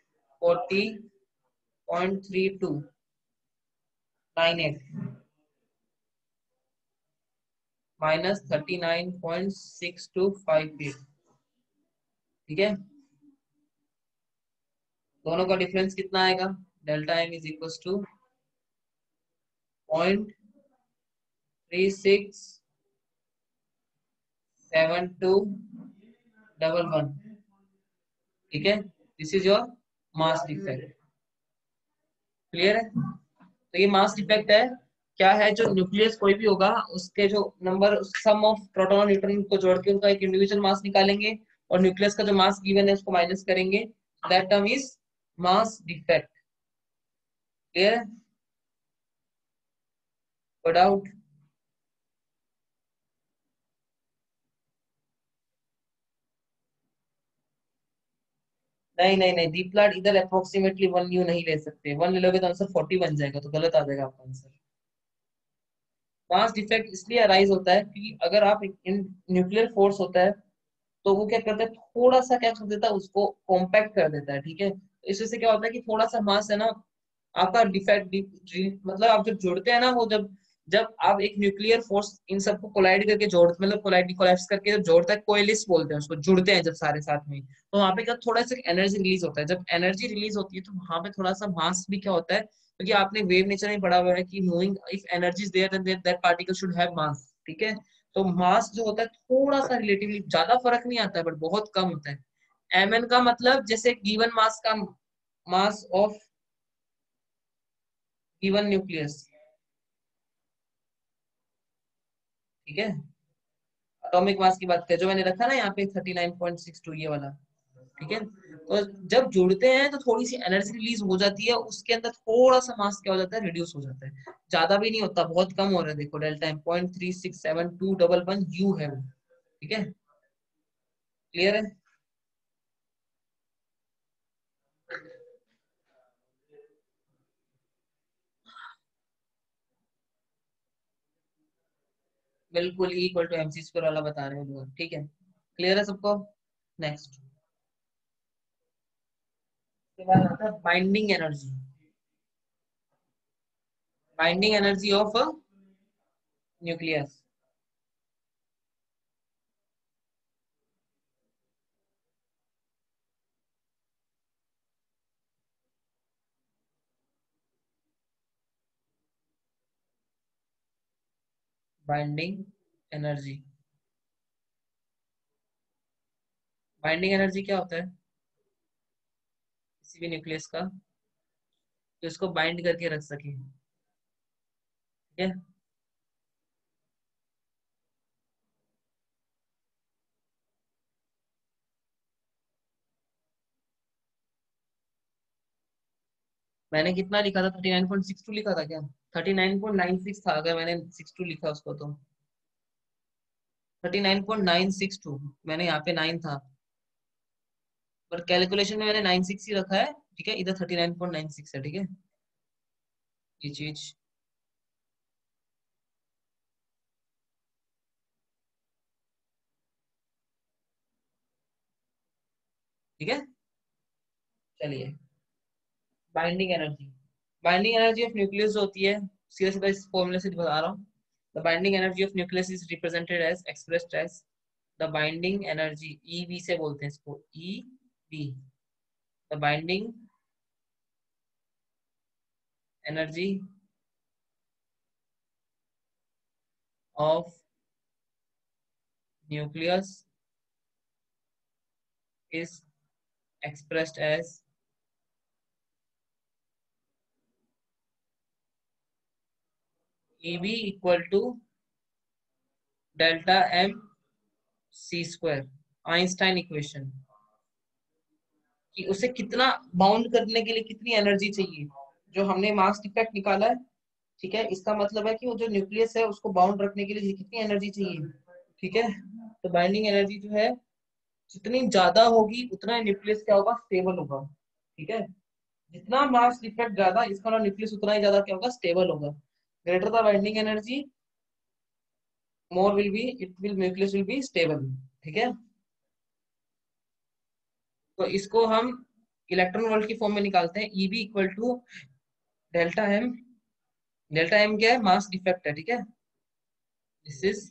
40.3298 माइनस 39.6258। ठीक है, दोनों का डिफरेंस कितना आएगा? Delta M is equal to 0.367211। ठीक है, this is your mass defect. Clear है? तो ये मास डिफेक्ट है, क्या है? जो न्यूक्लियस कोई भी होगा उसके जो नंबर सम ऑफ प्रोटॉन और न्यूट्रॉन को जोड़ के उनका एक इंडिविजुअल मास निकालेंगे और न्यूक्लियस का जो मास गिवन है उसको माइनस करेंगे, that term is mass defect. Clear है? No doubt? नहीं नहीं नहीं, दीपलाट इधर अप्रोक्सीमेटली 1 U नहीं ले सकते, 1 ले लोगे तो आंसर 40 बन जाएगा, तो गलत आ जाएगा आपका आंसर। मास डिफेक्ट इसलिए अराइज होता है क्योंकि अगर आप न्यूक्लियर फोर्स होता है तो वो क्या करता है, थोड़ा सा क्या कर देता है, उसको कॉम्पैक्ट कर देता है, ठीक है। तो इस वजह से क्या होता है कि थोड़ा सा मास है ना आपका डिफेक्ट, मतलब आप जब जुड़ते हैं ना, वो जब जब आप एक न्यूक्लियर फोर्स इन सबको कोलाइड करके जोड़, मतलब कोलाइड कोलैप्स करके जब जोड़ता है, कोएलिस बोलते हैं उसको, जुड़ते हैं जब सारे साथ में, तो वहां पे क्या थोड़ा सा एनर्जी रिलीज होता है। जब एनर्जी रिलीज होती है तो वहां पे थोड़ा सा मास भी क्या होता है, क्योंकि आपने वेव नेचर में पढ़ा हुआ है कि moving if energy is there then that particle should have mass, ठीक है। तो मास जो होता है थोड़ा सा रिलेटिवली ज्यादा फर्क नहीं आता है, बट बहुत कम होता है। mn का मतलब जैसे गिवन मास का मास ऑफ गिवन न्यूक्लियस, ठीक है। एटॉमिक मास की बात करें जो मैंने रखा ना यहाँ पे 39.62 ये वाला, ठीक है। तो जब जुड़ते हैं तो थोड़ी सी एनर्जी रिलीज हो जाती है, उसके अंदर थोड़ा सा मास क्या हो जाता है, रिड्यूस हो जाता है। ज्यादा भी नहीं होता, बहुत कम हो रहा है, देखो डेल्टा टाइम 0.36721 है वो, ठीक है। क्लियर है। बिल्कुल इक्वल टू MC स्क्वायर वाला बता रहे हैं लोग, ठीक है। क्लियर है सबको। नेक्स्ट के बाद आता है binding energy. Binding energy of nucleus. Binding energy, binding energy क्या होता है किसी भी न्यूक्लियस का, तो इसको बाइंड करके रख सके, ठीक है। मैंने कितना लिखा था, 39.62 लिखा था क्या? 39.96 था, अगर मैंने 62 लिखा उसको तो 39.962, मैंने यहाँ पे 9 था, पर कैलकुलेशन में मैंने 96 ही रखा है, ठीक है। इधर 39.96 है, ठीक है। ये चीज, ठीक है। चलिए, binding energy, binding energy of nucleus जो होती है, सीधा सीधा इस फॉर्मूले से बता रहा हूँ। The binding energy of nucleus is represented as expressed as the binding energy, EB से बोलते हैं इसको, E B, the binding energy of nucleus is expressed as EB equal to delta M C square, Einstein equation, कि उसे कितना बाउंड करने के लिए कितनी एनर्जी चाहिए, जो हमने मास इफेक्ट निकाला है, ठीक है। इसका मतलब है कि वो जो न्यूक्लियस है उसको बाउंड रखने के लिए कितनी एनर्जी चाहिए, ठीक है। तो बाइंडिंग एनर्जी जो है जितनी ज्यादा होगी उतना न्यूक्लियस क्या होगा, स्टेबल होगा, ठीक है। जितना मास इफेक्ट ज्यादा, इसका न्यूक्लियस उतना ही ज्यादा क्या होगा, स्टेबल होगा। Greater the binding energy more will be, it will nucleus will be stable, ठीक है। तो इसको हम इलेक्ट्रॉन वोल्ट की फॉर्म में निकालते हैं, EB equal to delta M, delta M क्या है, मास डिफेक्ट है, ठीक है। दिस इज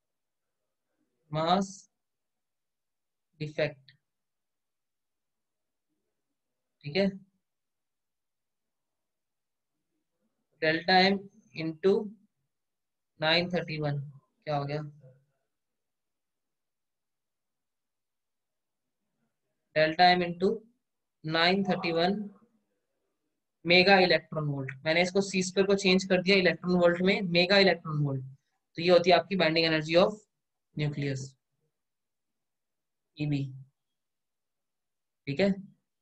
मास डिफेक्ट, ठीक है। डेल्टा एम इंटू 931 क्या हो गया, delta M into 931 mega electron volt. मैंने इसको सी स्क्वायर को चेंज कर दिया इलेक्ट्रॉन वोल्ट में, मेगा इलेक्ट्रॉन वोल्ट। तो ये होती है आपकी binding energy of nucleus, EB, ठीक है।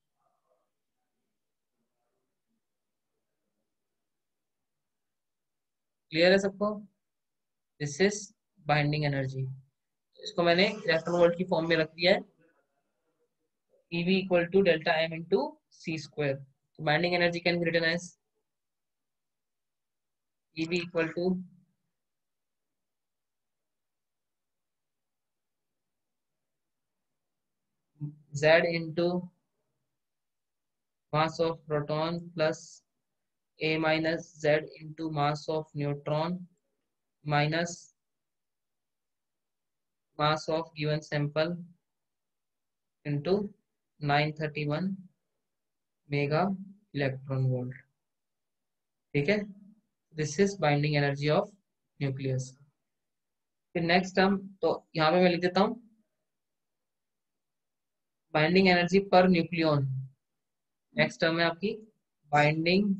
क्लियर है सबको। दिस इज बाइंडिंग एनर्जी, इसको मैंने इलेक्ट्रॉन वोल्ट की फॉर्म में रख दिया है। EV equal to delta M into C square. So binding energy can be written as EV equal to Z into mass of proton plus A minus Z into mass of neutron minus mass of given sample into 931 mega electron volt. ठीक है, this is binding energy of nucleus. फिर नेक्स्ट टर्म, तो यहाँ पे मैं लिख देता हूँ बाइंडिंग एनर्जी पर न्यूक्लियन. नेक्स्ट टर्म है आपकी बाइंडिंग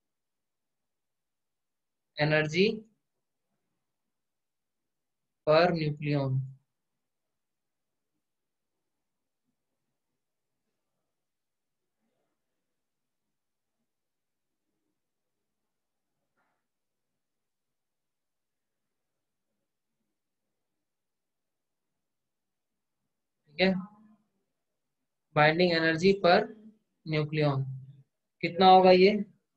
एनर्जी पर न्यूक्लियन. ठीक है, बाइंडिंग एनर्जी पर न्यूक्लियन कितना होगा ये?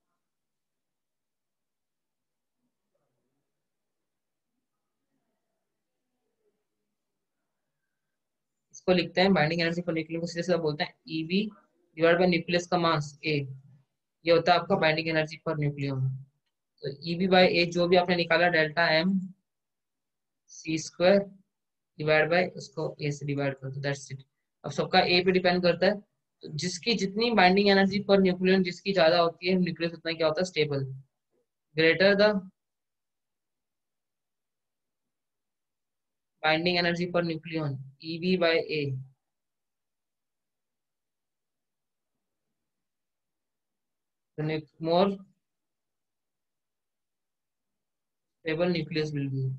इसको लिखते हैं बाइंडिंग एनर्जी पर न्यूक्लियन को सीधे सीधे बोलते हैं ईबी डिवाइड बाय न्यूक्लियस का मास ए. ये होता है आपका बाइंडिंग एनर्जी पर न्यूक्लियन. तो ईबी बाय ए जो भी आपने निकाला delta M C square divide by उसको ए से डिवाइड कर दो, दैट्स इट. अब सबका ए पे डिपेंड करता है. तो जिसकी जितनी बाइंडिंग एनर्जी पर न्यूक्लियन जिसकी ज्यादा होती है न्यूक्लियस उतना क्या होता है stable. Greater the binding energy पर nucleon EB by A, more stable nucleus will be.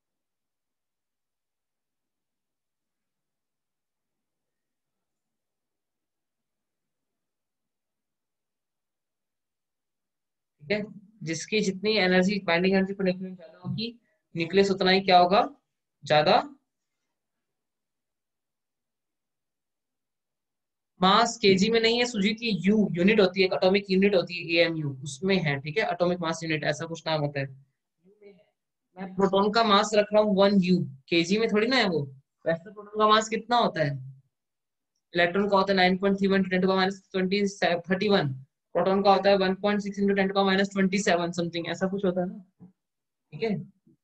ठीक है, जिसकी जितनी एनर्जी बाइंडिंग एनर्जी पर न्यूक्लियन ज्यादा होगी न्यूक्लियस उतना ही क्या होगा ज्यादा. मास केजी में नहीं है सुजी की, यू यूनिट होती है, एटॉमिक यूनिट होती है एएमयू उसमें है. ठीक है, एटॉमिक मास यूनिट ऐसा कुछ नाम होता है. मैं प्रोटॉन का मास रख रहा हूँ 1 U, केजी में थोड़ी ना है वो. वैसे प्रोटॉन का मास कितना होता है? इलेक्ट्रॉन का होता है 9.31 × 10⁻31. प्रोटॉन का होता है 1.6 × 10⁻27 समथिंग, ऐसा कुछ होता है ना. ठीक है,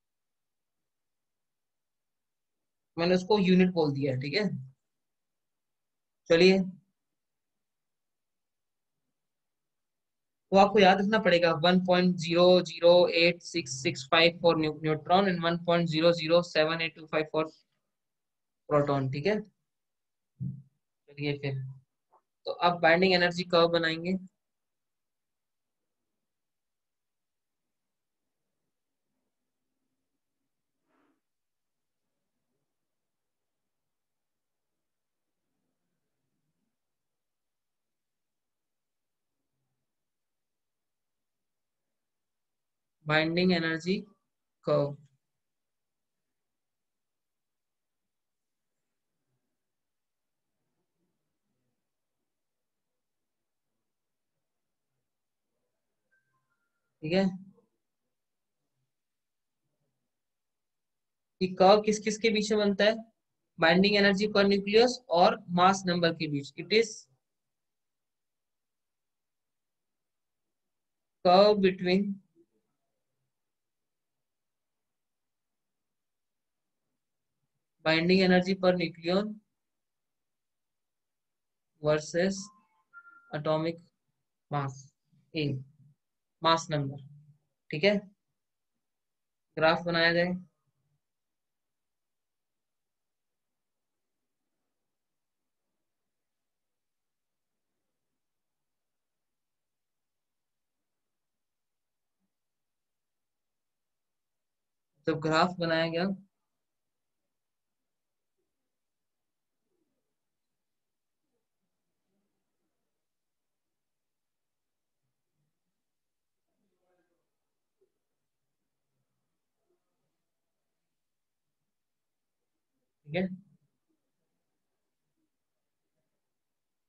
मैंने उसको यूनिट बोल दिया है. ठीक है, चलिए वो आपको याद रखना पड़ेगा 1.00866 for neutron and 1.00782 for proton. ठीक है, चलिए फिर तो अब बाइंडिंग एनर्जी कर्व बनाएंगे. Binding energy curve. ठीक है, कि कर्व किस किस के बीच में बनता है? बाइंडिंग एनर्जी पर न्यूक्लियस और मास नंबर के बीच. It is curve between binding energy पर nucleon versus atomic mass A, mass number. ठीक है, ग्राफ बनाया जाए. जब ग्राफ बनाया गया ठीक है,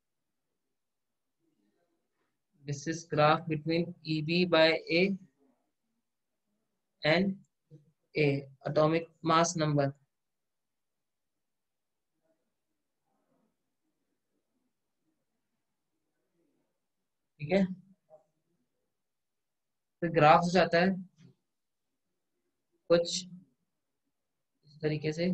This is graph between EB by A and A, atomic mass number. ठीक है, तो ग्राफ हो जाता है कुछ इस तरीके से।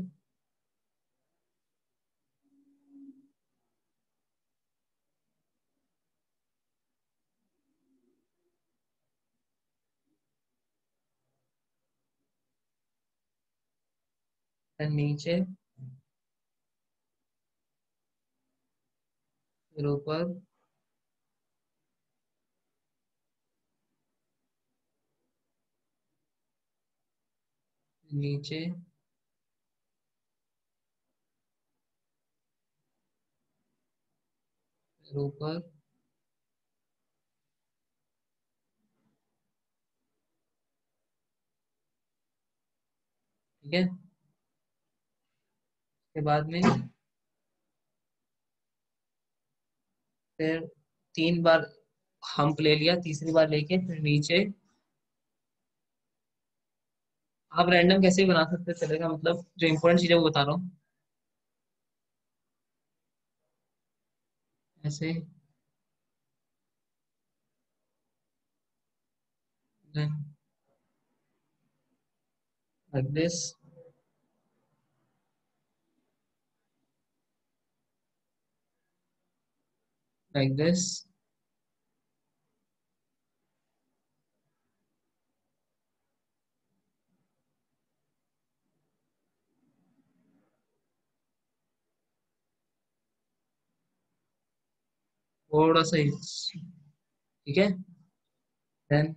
नीचे, फिर ऊपर, नीचे, फिर ऊपर, ठीक है। उसके बाद में फिर 3 बार हम्प ले लिया, तीसरी बार लेके फिर नीचे। आप रैंडम कैसे भी बना सकते हैं, चलेगा, मतलब जो इंपॉर्टेंट चीज है वो बता रहा हूँ। ऐसे, then like this, like this, थोड़ा सा ठीक है। देन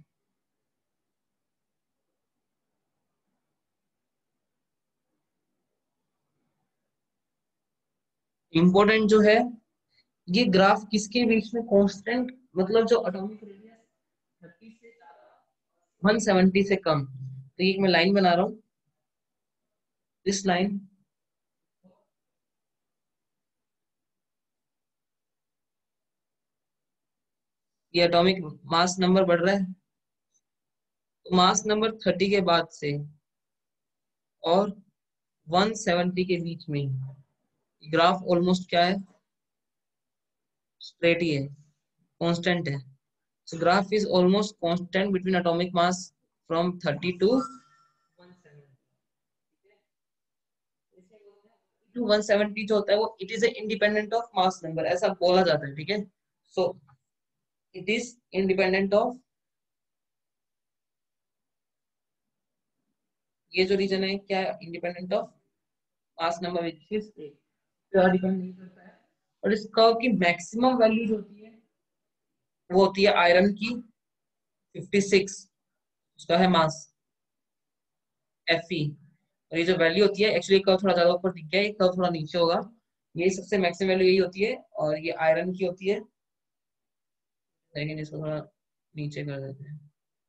इम्पोर्टेंट जो है, ये ग्राफ किसके बीच में कांस्टेंट, मतलब जो एटॉमिक रेडियस 30 से 170 से कम। तो ये मैं लाइन बना रहा हूँ, दिस लाइन, ये एटॉमिक मास नंबर बढ़ रहा है। तो मास नंबर 30 के बाद से और 170 के बीच में ग्राफ ऑलमोस्ट क्या है, स्ट्रेट ही है, कांस्टेंट है। So graph is almost constant between atomic mass from 30 to 170 जो होता है वो it is independent of mass number, ऐसा बोला जाता है, ठीक है। So it is independent of, ये जो रीजन है क्या है, independent of mass number which is depend नहीं करता है। और इसका की मैक्सिमम वैल्यू जो होती है वो होती है आयरन की 56, उसका है मास Fe। और ये जो वैल्यू होती है, एक्चुअली कर्व थोड़ा ज्यादा ऊपर दिख गया है, ये कर्व थोड़ा नीचे होगा। ये सबसे मैक्सिमम वैल्यू यही होती है, और ये आयरन की होती है, लेकिन इसको थोड़ा नीचे कर देते हैं।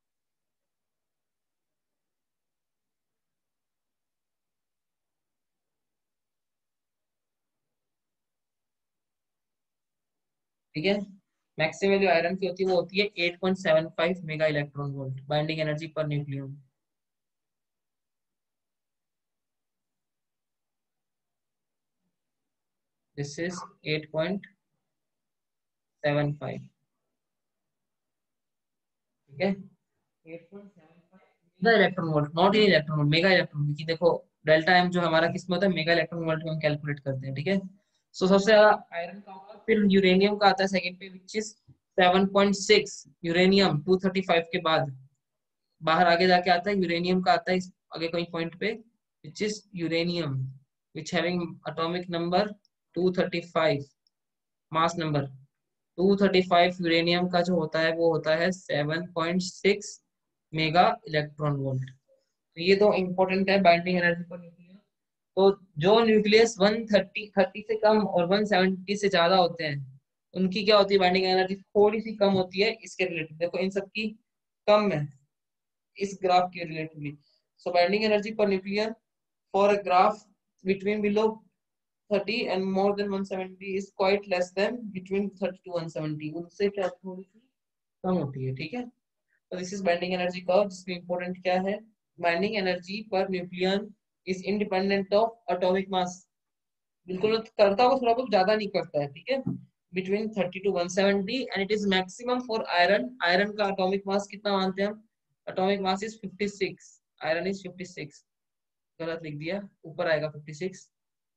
ठीक है, मैक्सिमम वैल्यू आयरन की होती है, वो होती है 8.75 mega electron volt binding energy per nucleon. This is 8.75, ठीक है। 8.75 mega electron volt, not in electron volt, mega electron, क्योंकि देखो डेल्टा एम जो हमारा किसमें होता है, मेगा इलेक्ट्रॉन वोल्ट में हम कैलकुलेट करते हैं, ठीक है। सो सबसे ज्यादा आयरन का होगा, फिर यूरेनियम का आता है सेकंड पे, विच इज 7.6। यूरेनियम 235 के बाद बाहर आगे जाके आता है, यूरेनियम का आता है आगे कोई पॉइंट पे, which is uranium, which having atomic number 235, mass number 235। Uranium का जो होता है वो होता है 7.6 मेगा इलेक्ट्रॉन वोल्ट। तो ये तो इंपॉर्टेंट है बाइंडिंग एनर्जी पर न्यूक्लियस। तो जो न्यूक्लियस 130 से कम और 170 से ज्यादा होते हैं, उनकी क्या होती है बाइंडिंग एनर्जी, थोड़ी सी कम होती है इसके रिलेटेड, देखो इन सबकी कम है इस ग्राफ के रिलेटिवली। सो बाइंडिंग एनर्जी पर nuclear for a graph between below 30 and more than 170 is quite less than between 30 to 170, उनसे क्या थोड़ी सी कम होती है, ठीक है। तो this is binding energy curve, जिसमें इंपॉर्टेंट क्या है, बाइंडिंग एनर्जी पर nucleon is independent of atomic mass. बिल्कुल करता होगा, थोड़ा बहुत ज्यादा नहीं करता है, ठीक है। Between 30 to 170 and it is maximum for iron. Iron का एटॉमिक मास कितना मानते हैं हम, atomic mass is 56, iron is 56, गलत लिख दिया, ऊपर आएगा 56,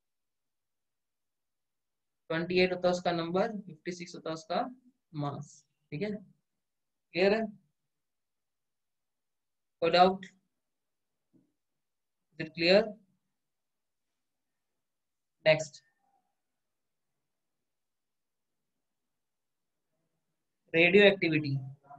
28 होता है उसका नंबर, 56 होता है उसका मास, ठीक है। क्लियर है, कोई doubt, is it clear? Next, radioactivity.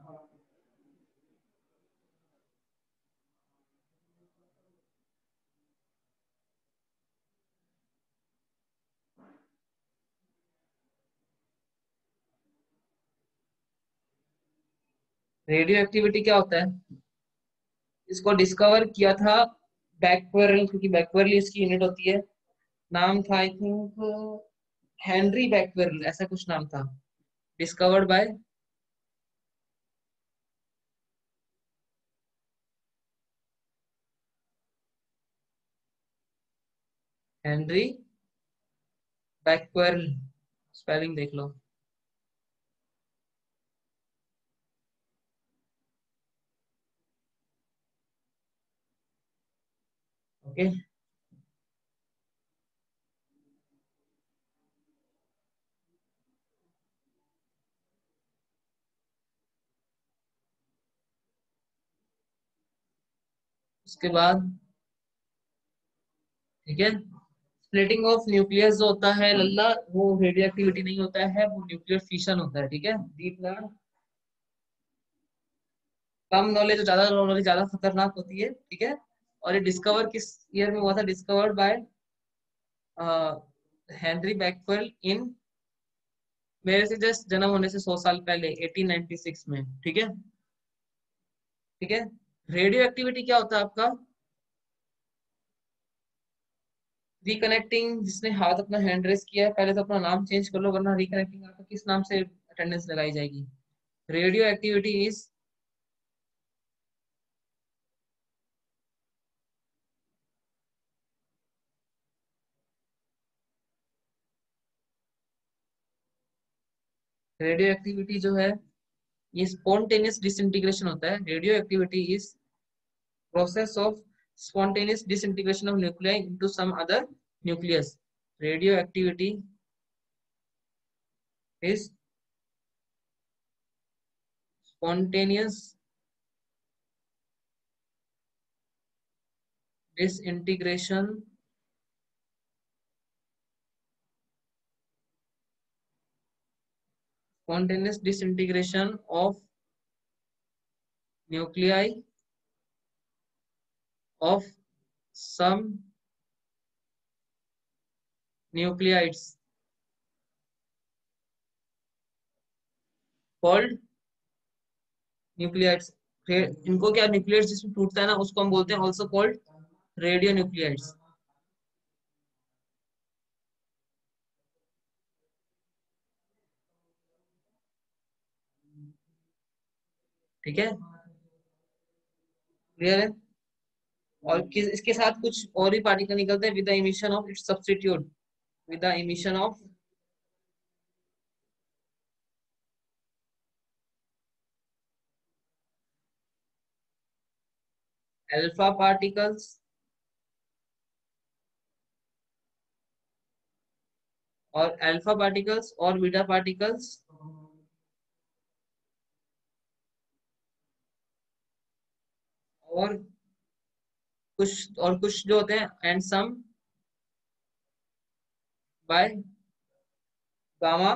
Radioactivity क्या होता है, इसको डिस्कवर किया था बैक्वेरल, क्योंकि बैक्वेरल इसकी यूनिट होती है। नाम था आई थिंक हेनरी बैक्वेरल, ऐसा कुछ नाम था। Discovered by Henri Becquerel, spelling देख लो। ओके, उसके बाद, ठीक है, स्प्लिटिंग ऑफ न्यूक्लियस जो होता है लल्ला, वो रेडियो एक्टिविटी नहीं होता है, वो न्यूक्लियर फिशन होता है, ठीक है। डीप लर्न, कम नॉलेज, ज्यादा नॉलेज ज्यादा खतरनाक होती है, ठीक है। और ये डिस्कवर किस ईयर में हुआ था, discovered by Henri Becquerel in, मेरे से जस्ट जन्म होने से 100 साल पहले, 1896 में, ठीक है। ठीक है, रेडियो एक्टिविटी क्या होता है आपका, रिकनेक्टिंग। जिसने हाथ अपना हैंड रेस किया है, पहले तो अपना नाम चेंज कर लो, वरना रिकनेक्टिंग आपका किस नाम से अटेंडेंस लगाई जाएगी। Radioactivity is, radioactivity जो है, ये स्पॉन्टेनियस डिसइंटीग्रेशन होता है। Radioactivity is process of spontaneous disintegration of nuclei into some other nucleus. Radioactivity is spontaneous disintegration spontaneous disintegration of nuclei of some nucleides called nucleides। इनको क्या, न्यूक्लियस जिसमें टूटता है ना, उसको हम बोलते हैं ऑल्सो कॉल्ड रेडियो न्यूक्लियाइड्स, ठीक है। क्लियर है, और इसके साथ कुछ और भी पार्टिकल निकलते हैं with the emission of its substitute, with the emission of alpha particles और अल्फा पार्टिकल्स और बीटा पार्टिकल्स, और कुछ जो होते हैं, and some by gamma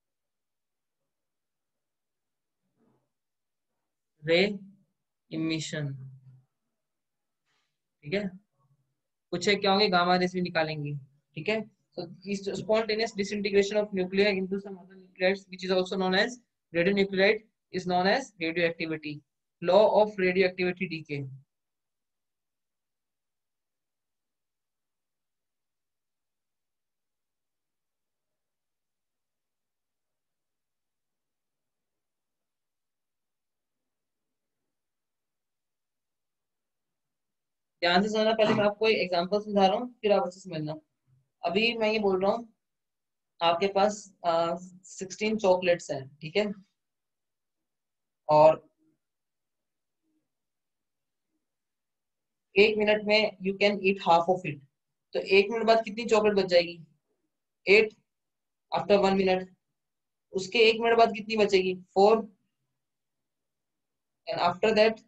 ray emission, ठीक है। कुछ है क्या होंगे, गामा रेस भी निकालेंगे, ठीक है। so is spontaneous disintegration of nuclei into some other nucleides, which is also known as radionuclide, is known as radioactivity, law of radioactivity decay। ध्यान से समझना, पहले मैं आपको एक एग्जांपल समझा रहा हूँ फिर आप अच्छे से समझना। अभी मैं ये बोल रहा हूँ आपके पास 16 चॉकलेट्स हैं, ठीक है, और 1 मिनट में you can eat half of it. तो 1 मिनट बाद कितनी चॉकलेट बच जाएगी? 8। आफ्टर 1 मिनट, उसके 1 मिनट बाद कितनी बचेगी? 4। And after that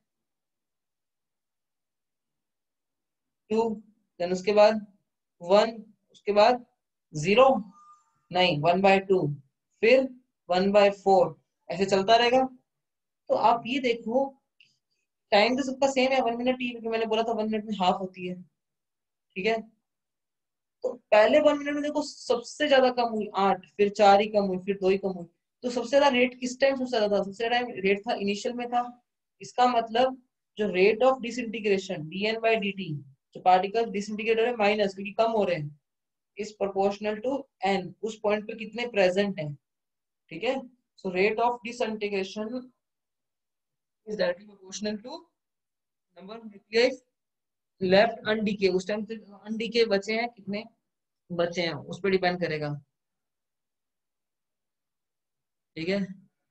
2। देन उसके बाद 1। उसके बाद 0। नहीं, 1/2। फिर 1/4। ऐसे चलता रहेगा। तो आप ये देखो, टाइम तो सबका सेम है, 1 मिनट ही, क्योंकि मैंने बोला था 1 मिनट में हाफ होती है, ठीक है। तो पहले 1 मिनट में देखो सबसे ज्यादा कम हुई 8, फिर 4 ही कम हुई, फिर 2 ही कम हुई। तो सबसे ज्यादा रेट किस टाइम सबसे ज्यादा था? सबसे ज्यादा रेट था इनिशियल में था। इसका मतलब जो रेट ऑफ डिसइंटीग्रेशन dN/dt, जो पार्टिकल डिसइंटीग्रेट हो रहे हैं माइनस क्योंकि कम हो रहे हैं, इज प्रोपोर्शनल टू n, उस पॉइंट पे कितने प्रेजेंट हैं, ठीक है। So rate of disintegration is directly proportional to number of nucleus left undecayed. उस टाइम पे अनडीके बचे हैं कितने बचे हैं उस पर डिपेंड करेगा, ठीक है।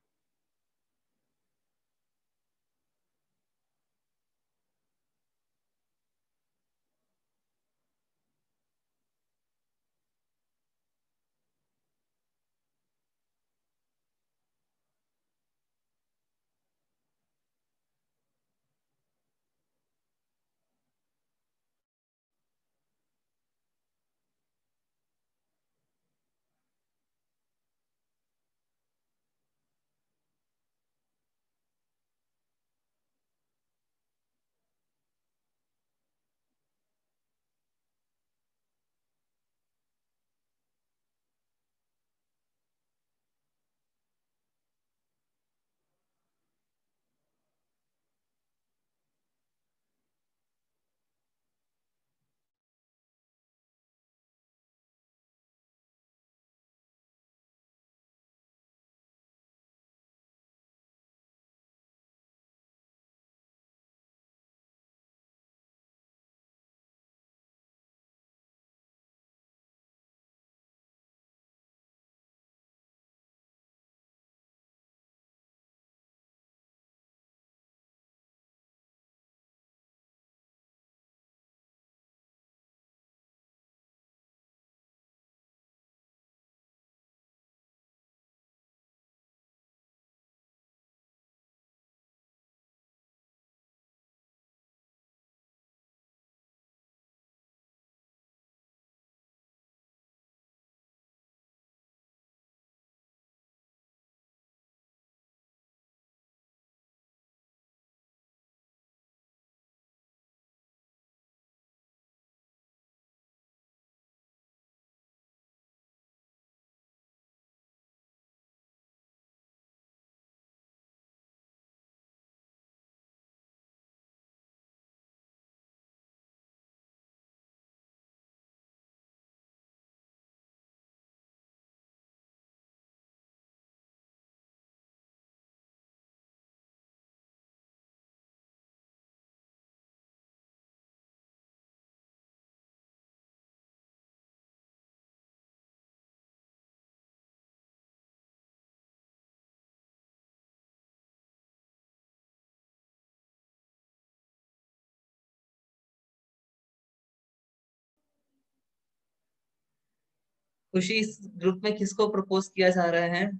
खुशी, इस ग्रुप में किसको प्रपोज किया जा रहा है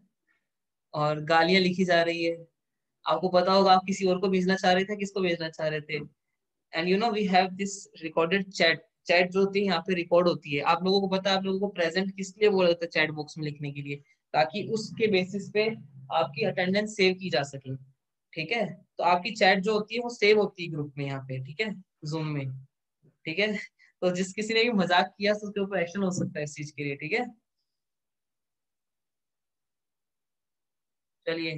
और गालियां लिखी जा रही है? आपको पता होगा आप किसी और को भेजना चाह रहे थे, किसको भेजना चाह रहे थे? And you know we have this recorded chat. Chat जो होती है यहाँ पे रिकॉर्ड होती है। आप लोगों को पता है आप लोगों को प्रेजेंट किस लिए बोला जाता है चैट बॉक्स में लिखने के लिए? ताकि उसके बेसिस पे आपकी अटेंडेंस सेव की जा सके, ठीक है। तो आपकी चैट जो होती है वो सेव होती है ग्रुप में यहाँ पे, ठीक है, जूम में, ठीक है। तो जिस किसी ने भी मजाक किया तो उसके ऊपर एक्शन हो सकता है इस चीज के लिए, ठीक है। चलिए,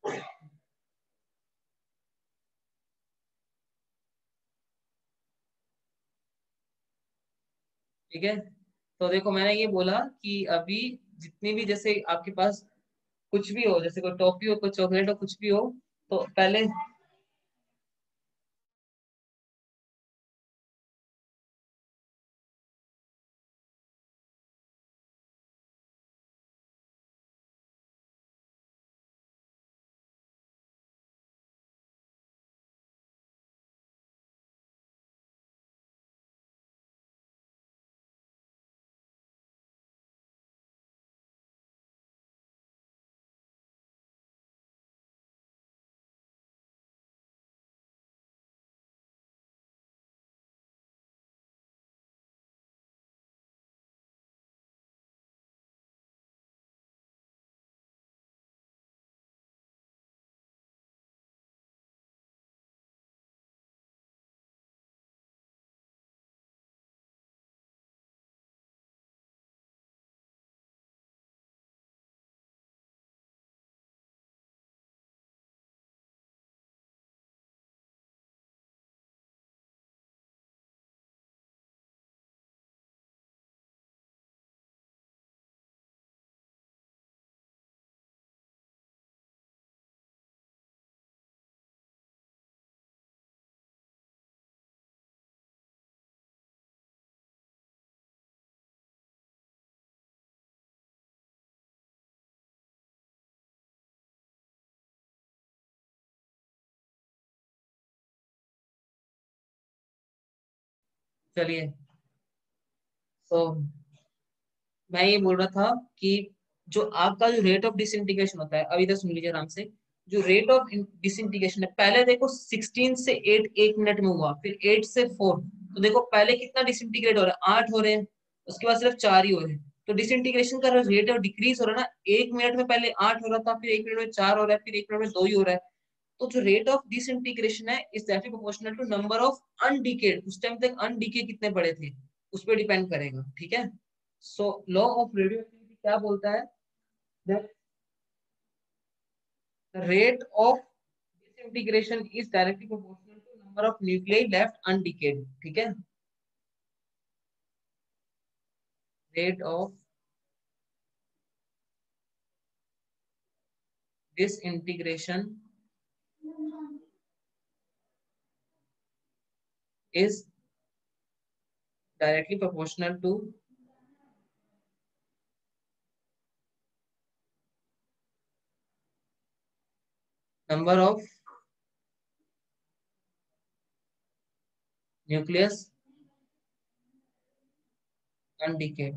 ठीक है। तो देखो मैंने ये बोला कि अभी जितनी भी जैसे आपके पास कुछ भी हो, जैसे कोई टॉफी हो, कोई चॉकलेट हो, कुछ भी हो, तो पहले चलिए, सो मैं ये बोल रहा था कि जो आपका जो रेट ऑफ डिसइंटीग्रेशन होता है, अभी तक सुन लीजिए आराम से। जो रेट ऑफ डिसइंटीग्रेशन है, पहले देखो 16 से 8 एक मिनट में हुआ, फिर 8 से 4, तो देखो पहले कितना डिसइंटीग्रेट हो रहा है, 8 हो रहे हैं, उसके बाद सिर्फ 4 ही हो रहे हैं। तो डिसइंटीग्रेशन का रेट ऑफ डिक्रीज हो रहा है ना, एक मिनट में पहले 8 हो रहा था, फिर एक मिनट में 4 हो रहा है, फिर एक मिनट में 2 ही हो रहा है। तो जो रेट ऑफ डिसइंटीग्रेशन है is directly proportional to number of undecayed, उस टाइम तक अनडिके कितने पड़े थे उस पर डिपेंड करेगा, ठीक है। So law of radioactivity क्या बोलता है, that the rate of disintegration is directly proportional to number of nuclei left undecayed, ठीक है। Rate of disintegration is directly proportional to number of nucleus undecayed।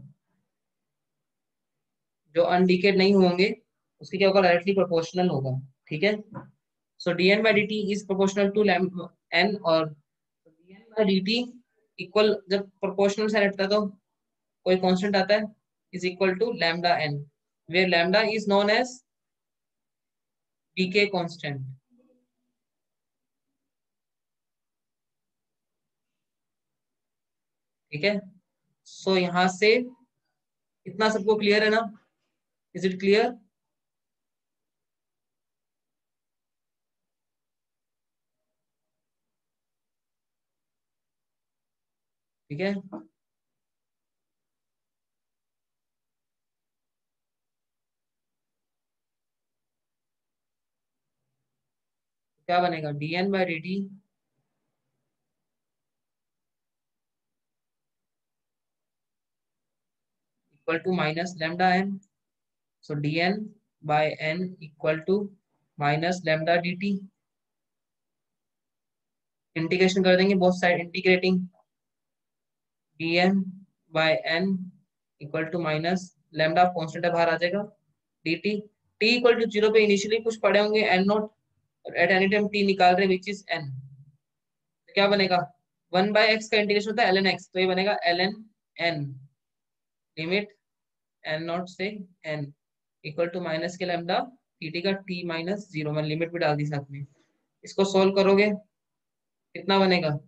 जो अनडिकेड नहीं होंगे उसकी क्या होगा, डायरेक्टली प्रोपोर्शनल होगा, ठीक है। So d n by d t is proportional to n, और d n by d t equal, जब प्रोपोर्शनल से हटता है तो कोई कांस्टेंट आता है, is equal to lambda n, where lambda is known as decay constant, ठीक है। सो यहां से इतना सबको क्लियर है ना, इज इट क्लियर? ठीक है, क्या बनेगा, d n by d t equal to minus lambda n. So dn by n equal to minus lambda dt। Integration कर देंगे both side, integrating dn by n equal to minus lambda constant है बाहर आ जाएगा, dt। t इक्वल टू 0 पे इनिशियली कुछ पड़े होंगे n नॉट, और एट एनी टाइम t निकाल रहे विच इज n, तो क्या बनेगा, 1 बाय x का इंटीग्रेशन होता है ln x, तो ये बनेगा ln n, limit n nought से n इक्वल टू माइनस के लैम्डा dt का t माइनस 0, मैं लिमिट भी डाल दी साथ में। इसको सोल्व करोगे कितना बनेगा,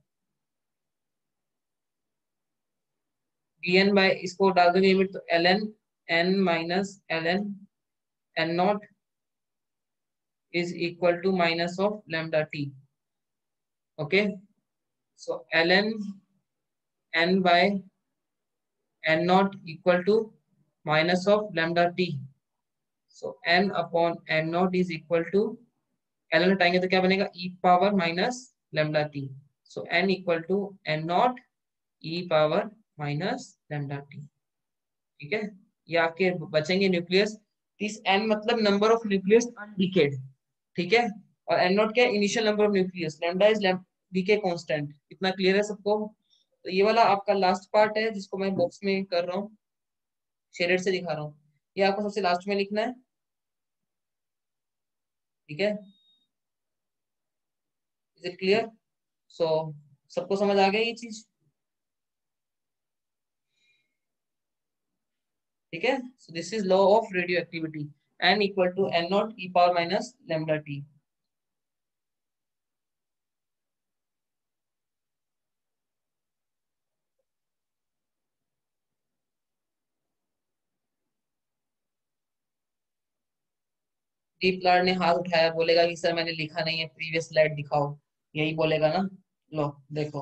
dn बाय, इसको डाल दोगे लिमिट, तो ln n minus ln n nought is equal to minus of lambda t, okay. So ln n by n nought equal to minus of lambda t। So n upon n nought is equal to, ln हटाएंगे तो क्या बनेगा, e power minus lambda t। So n equal to n nought e power minus lambda t, ठीक है। ये आपके बचेंगे न्यूक्लियस, इस n मतलब नंबर ऑफ न्यूक्लियस अनडिकेड, ठीक है। और n नॉट क्या है, initial number of nucleus, lambda is decay constant. इतना क्लियर है सबको? तो ये वाला आपका लास्ट पार्ट है जिसको मैं बॉक्स में कर रहा हूँ, शेडेड से दिखा रहा हूँ, ये आपको सबसे लास्ट में लिखना है, ठीक है। Is it clear? सो सबको समझ आ गया ये चीज, ठीक है। So this is law of radioactivity, n equal to n nought e power minus lambda t. Deep learn ने हाथ उठाया, बोलेगा कि सर मैंने लिखा नहीं है, प्रीवियस स्लाइड दिखाओ, यही बोलेगा ना। लो देखो,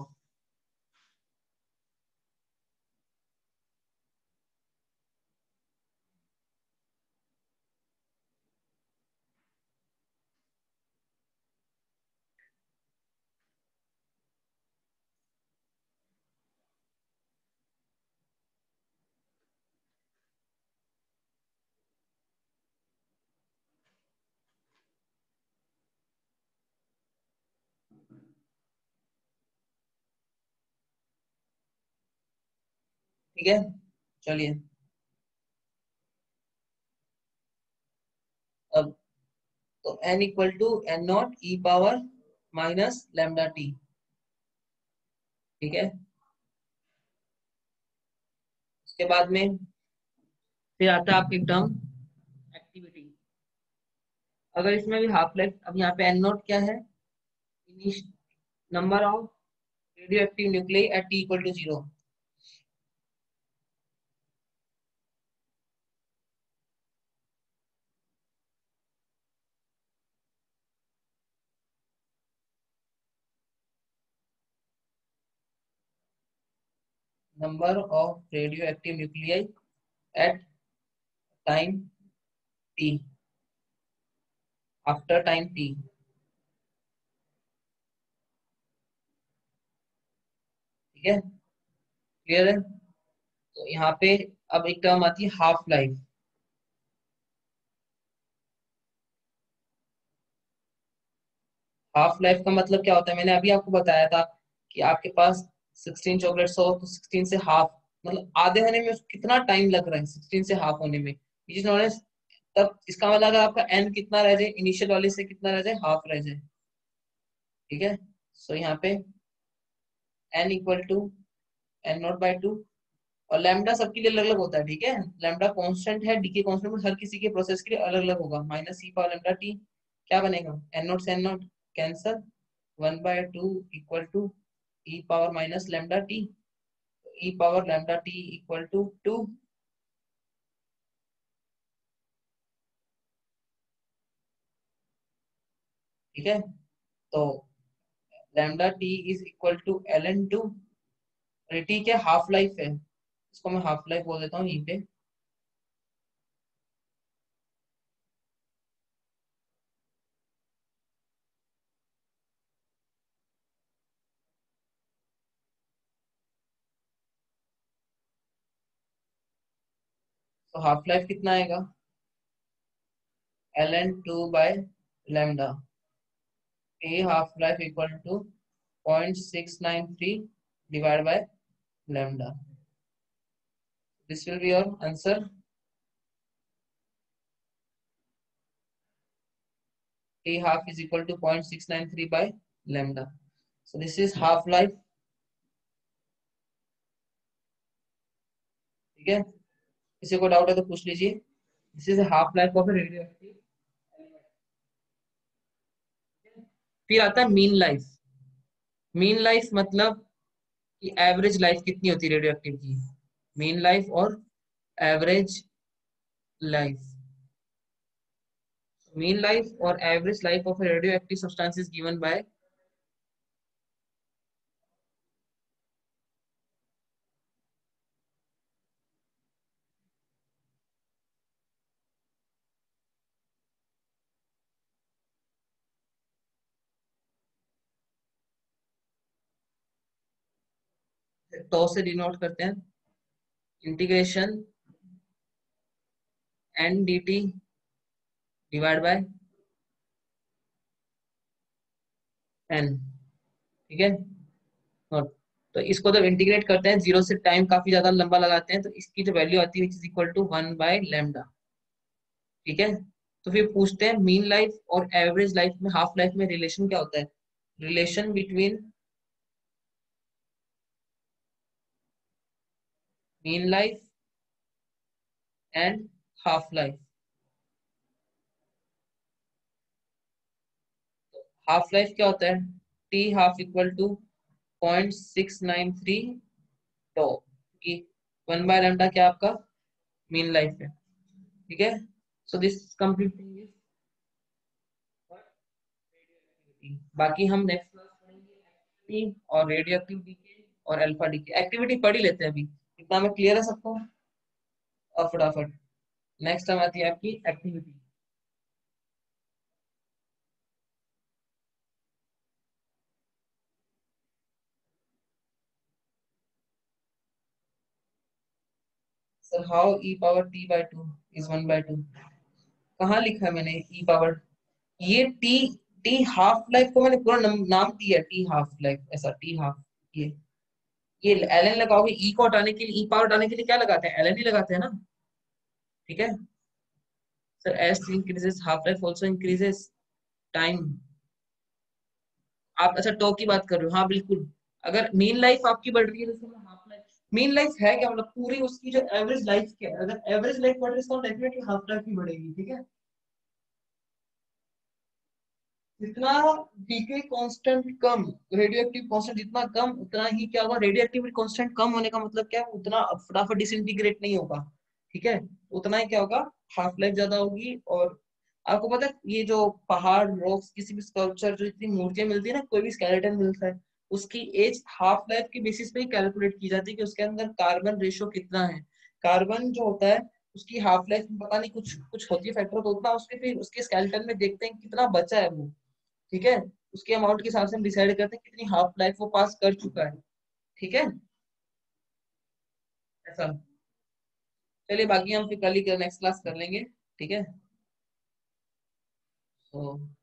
ठीक है, चलिए अब, तो n equal to n nought e power minus lambda t. ठीक है, उसके बाद में फिर आता है आपकी टर्म एक्टिविटी। अगर इसमें भी हाफ लाइफ, अब यहाँ पे एन नॉट क्या है, number of radio active nuclei at t equal to 0। Number of radio active nuclei at time t, after time t. ठीक है, क्लियर है। तो यहाँ पे अब एक टर्म आती है हाफ लाइफ। हाफ लाइफ का मतलब क्या होता है, मैंने अभी आपको बताया था कि आपके पास 16 चॉकलेट्स हो तो 16 से हाफ, मतलब आधे होने में उसको कितना टाइम लग रहा है, 16 से हाफ होने में, इज नॉन एज। तब इसका मतलब अगर आपका एन कितना रह जाए, इनिशियल वाले से कितना रह जाए, हाफ रह जाए। ठीक है, सो यहाँ पे n equal to n nought by two, और लैम्डा सबके लिए अलग अलग होता है। ठीक है, लैम्डा कांस्टेंट है, डी के कांस्टेंट में हर किसी के प्रोसेस के लिए अलग अलग होगा। Minus c power lambda t, क्या बनेगा, एन नॉट से n nought cancel, 1/2 equal to e power minus lambda t, e power lambda t equal to 2। ठीक है, तो lambda t is equal to l n two, t क्या हाफ लाइफ है, इसको मैं हाफ लाइफ बोल देता हूँ यहीं पे। तो हाफ लाइफ कितना आएगा, l n two by lambda, a half life equal to 0.693 divided by lambda. This will be your answer. A half is equal to 0.693 by lambda. So this is half life. ठीक है, किसी को डाउट है तो पूछ लीजिए। This is half life of radio एक्टिव। फिर आता है मीन लाइफ। मीन लाइफ मतलब कि एवरेज लाइफ कितनी होती है रेडियो एक्टिव की, मीन लाइफ और एवरेज लाइफ। मीन लाइफ और average life of radio active substance is given by, तो से डिनोट करते हैं, integration N D T divide by N. ठीक है, और तो इसको जब इंटीग्रेट करते हैं, जीरो से टाइम काफी ज्यादा लंबा लगाते हैं, तो इसकी जो वैल्यू आती है विच इज इक्वल टू 1/λ। ठीक है, तो फिर पूछते हैं मीन लाइफ और एवरेज लाइफ में, हाफ लाइफ में रिलेशन क्या होता है, relation between mean life and half life. Half life क्या होता है, टी हाफ इक्वल टू 0.693 तो 1/λ क्या आपका मीन लाइफ है। ठीक है, so this complete thing is बाकी हम नेक्स्ट क्लास पढ़ेंगे एक्टिविटी और रेडियो एक्टिव डीके और अल्फा डीके। एक्टिविटी पढ़ ही लेते हैं अभी, इतना मैं क्लियर है सबको, और फटाफट नेक्स्ट टाइम आती है आपकी activity. Sir how e power t by two is 1/2, कहाँ लिखा है मैंने ई पावर, ये टी, टी हाफ लाइफ को मैंने पूरा नाम दिया टी हाफ लाइफ, ऐसा टी हाफ, ये ये ln लगाओगे, e को हटाने के लिए, e पावर हटाने के लिए क्या लगाते हैं, ln ही लगाते हैं ना, ठीक है sir. As increases half life also increases time. आप अच्छा टॉक की बात कर रहे हो, हाँ बिल्कुल। अगर मीन लाइफ आपकी बढ़ रही है जैसे हाफ लाइफ, मीन लाइफ है क्या मतलब पूरी उसकी जो एवरेज लाइफ क्या है, अगर एवरेज लाइफ बढ़ रही है तो डेफिनेटली हाफ लाइफ भी बढ़ेगी, ठीक है। जितना डीके कांस्टेंट कम, रेडियो एक्टिव कांस्टेंट जितना कम, उतना ही क्या होगा, रेडियो एक्टिविटी कांस्टेंट कम होने का मतलब क्या है, उतना फटाफट डिसइंटीग्रेट नहीं होगा, ठीक है। उतना ही क्या होगा, हाफ लाइफ ज्यादा होगी। और आपको पता है ये जो पहाड़ रॉक्स किसी भी स्कल्पचर, जो इतनी मूर्तियां मिलती है ना, कोई भी स्केलेटन मिलता है, उसकी एज हाफ लाइफ के बेसिस पे ही कैलकुलेट की जाती है कि उसके अंदर कार्बन रेशियो कितना है। कार्बन जो होता है उसकी हाफ लाइफ में पता नहीं कुछ कुछ होती है फैक्टर, तो उतना उसके फिर उसके स्केलेटन में देखते हैं कितना बचा है वो, ठीक है। उसके अमाउंट के हिसाब से हम डिसाइड करते हैं कितनी हाफ लाइफ वो पास कर चुका है, ठीक है ऐसा। चलिए बाकी हम फिर कल ही नेक्स्ट क्लास कर लेंगे, ठीक है। तो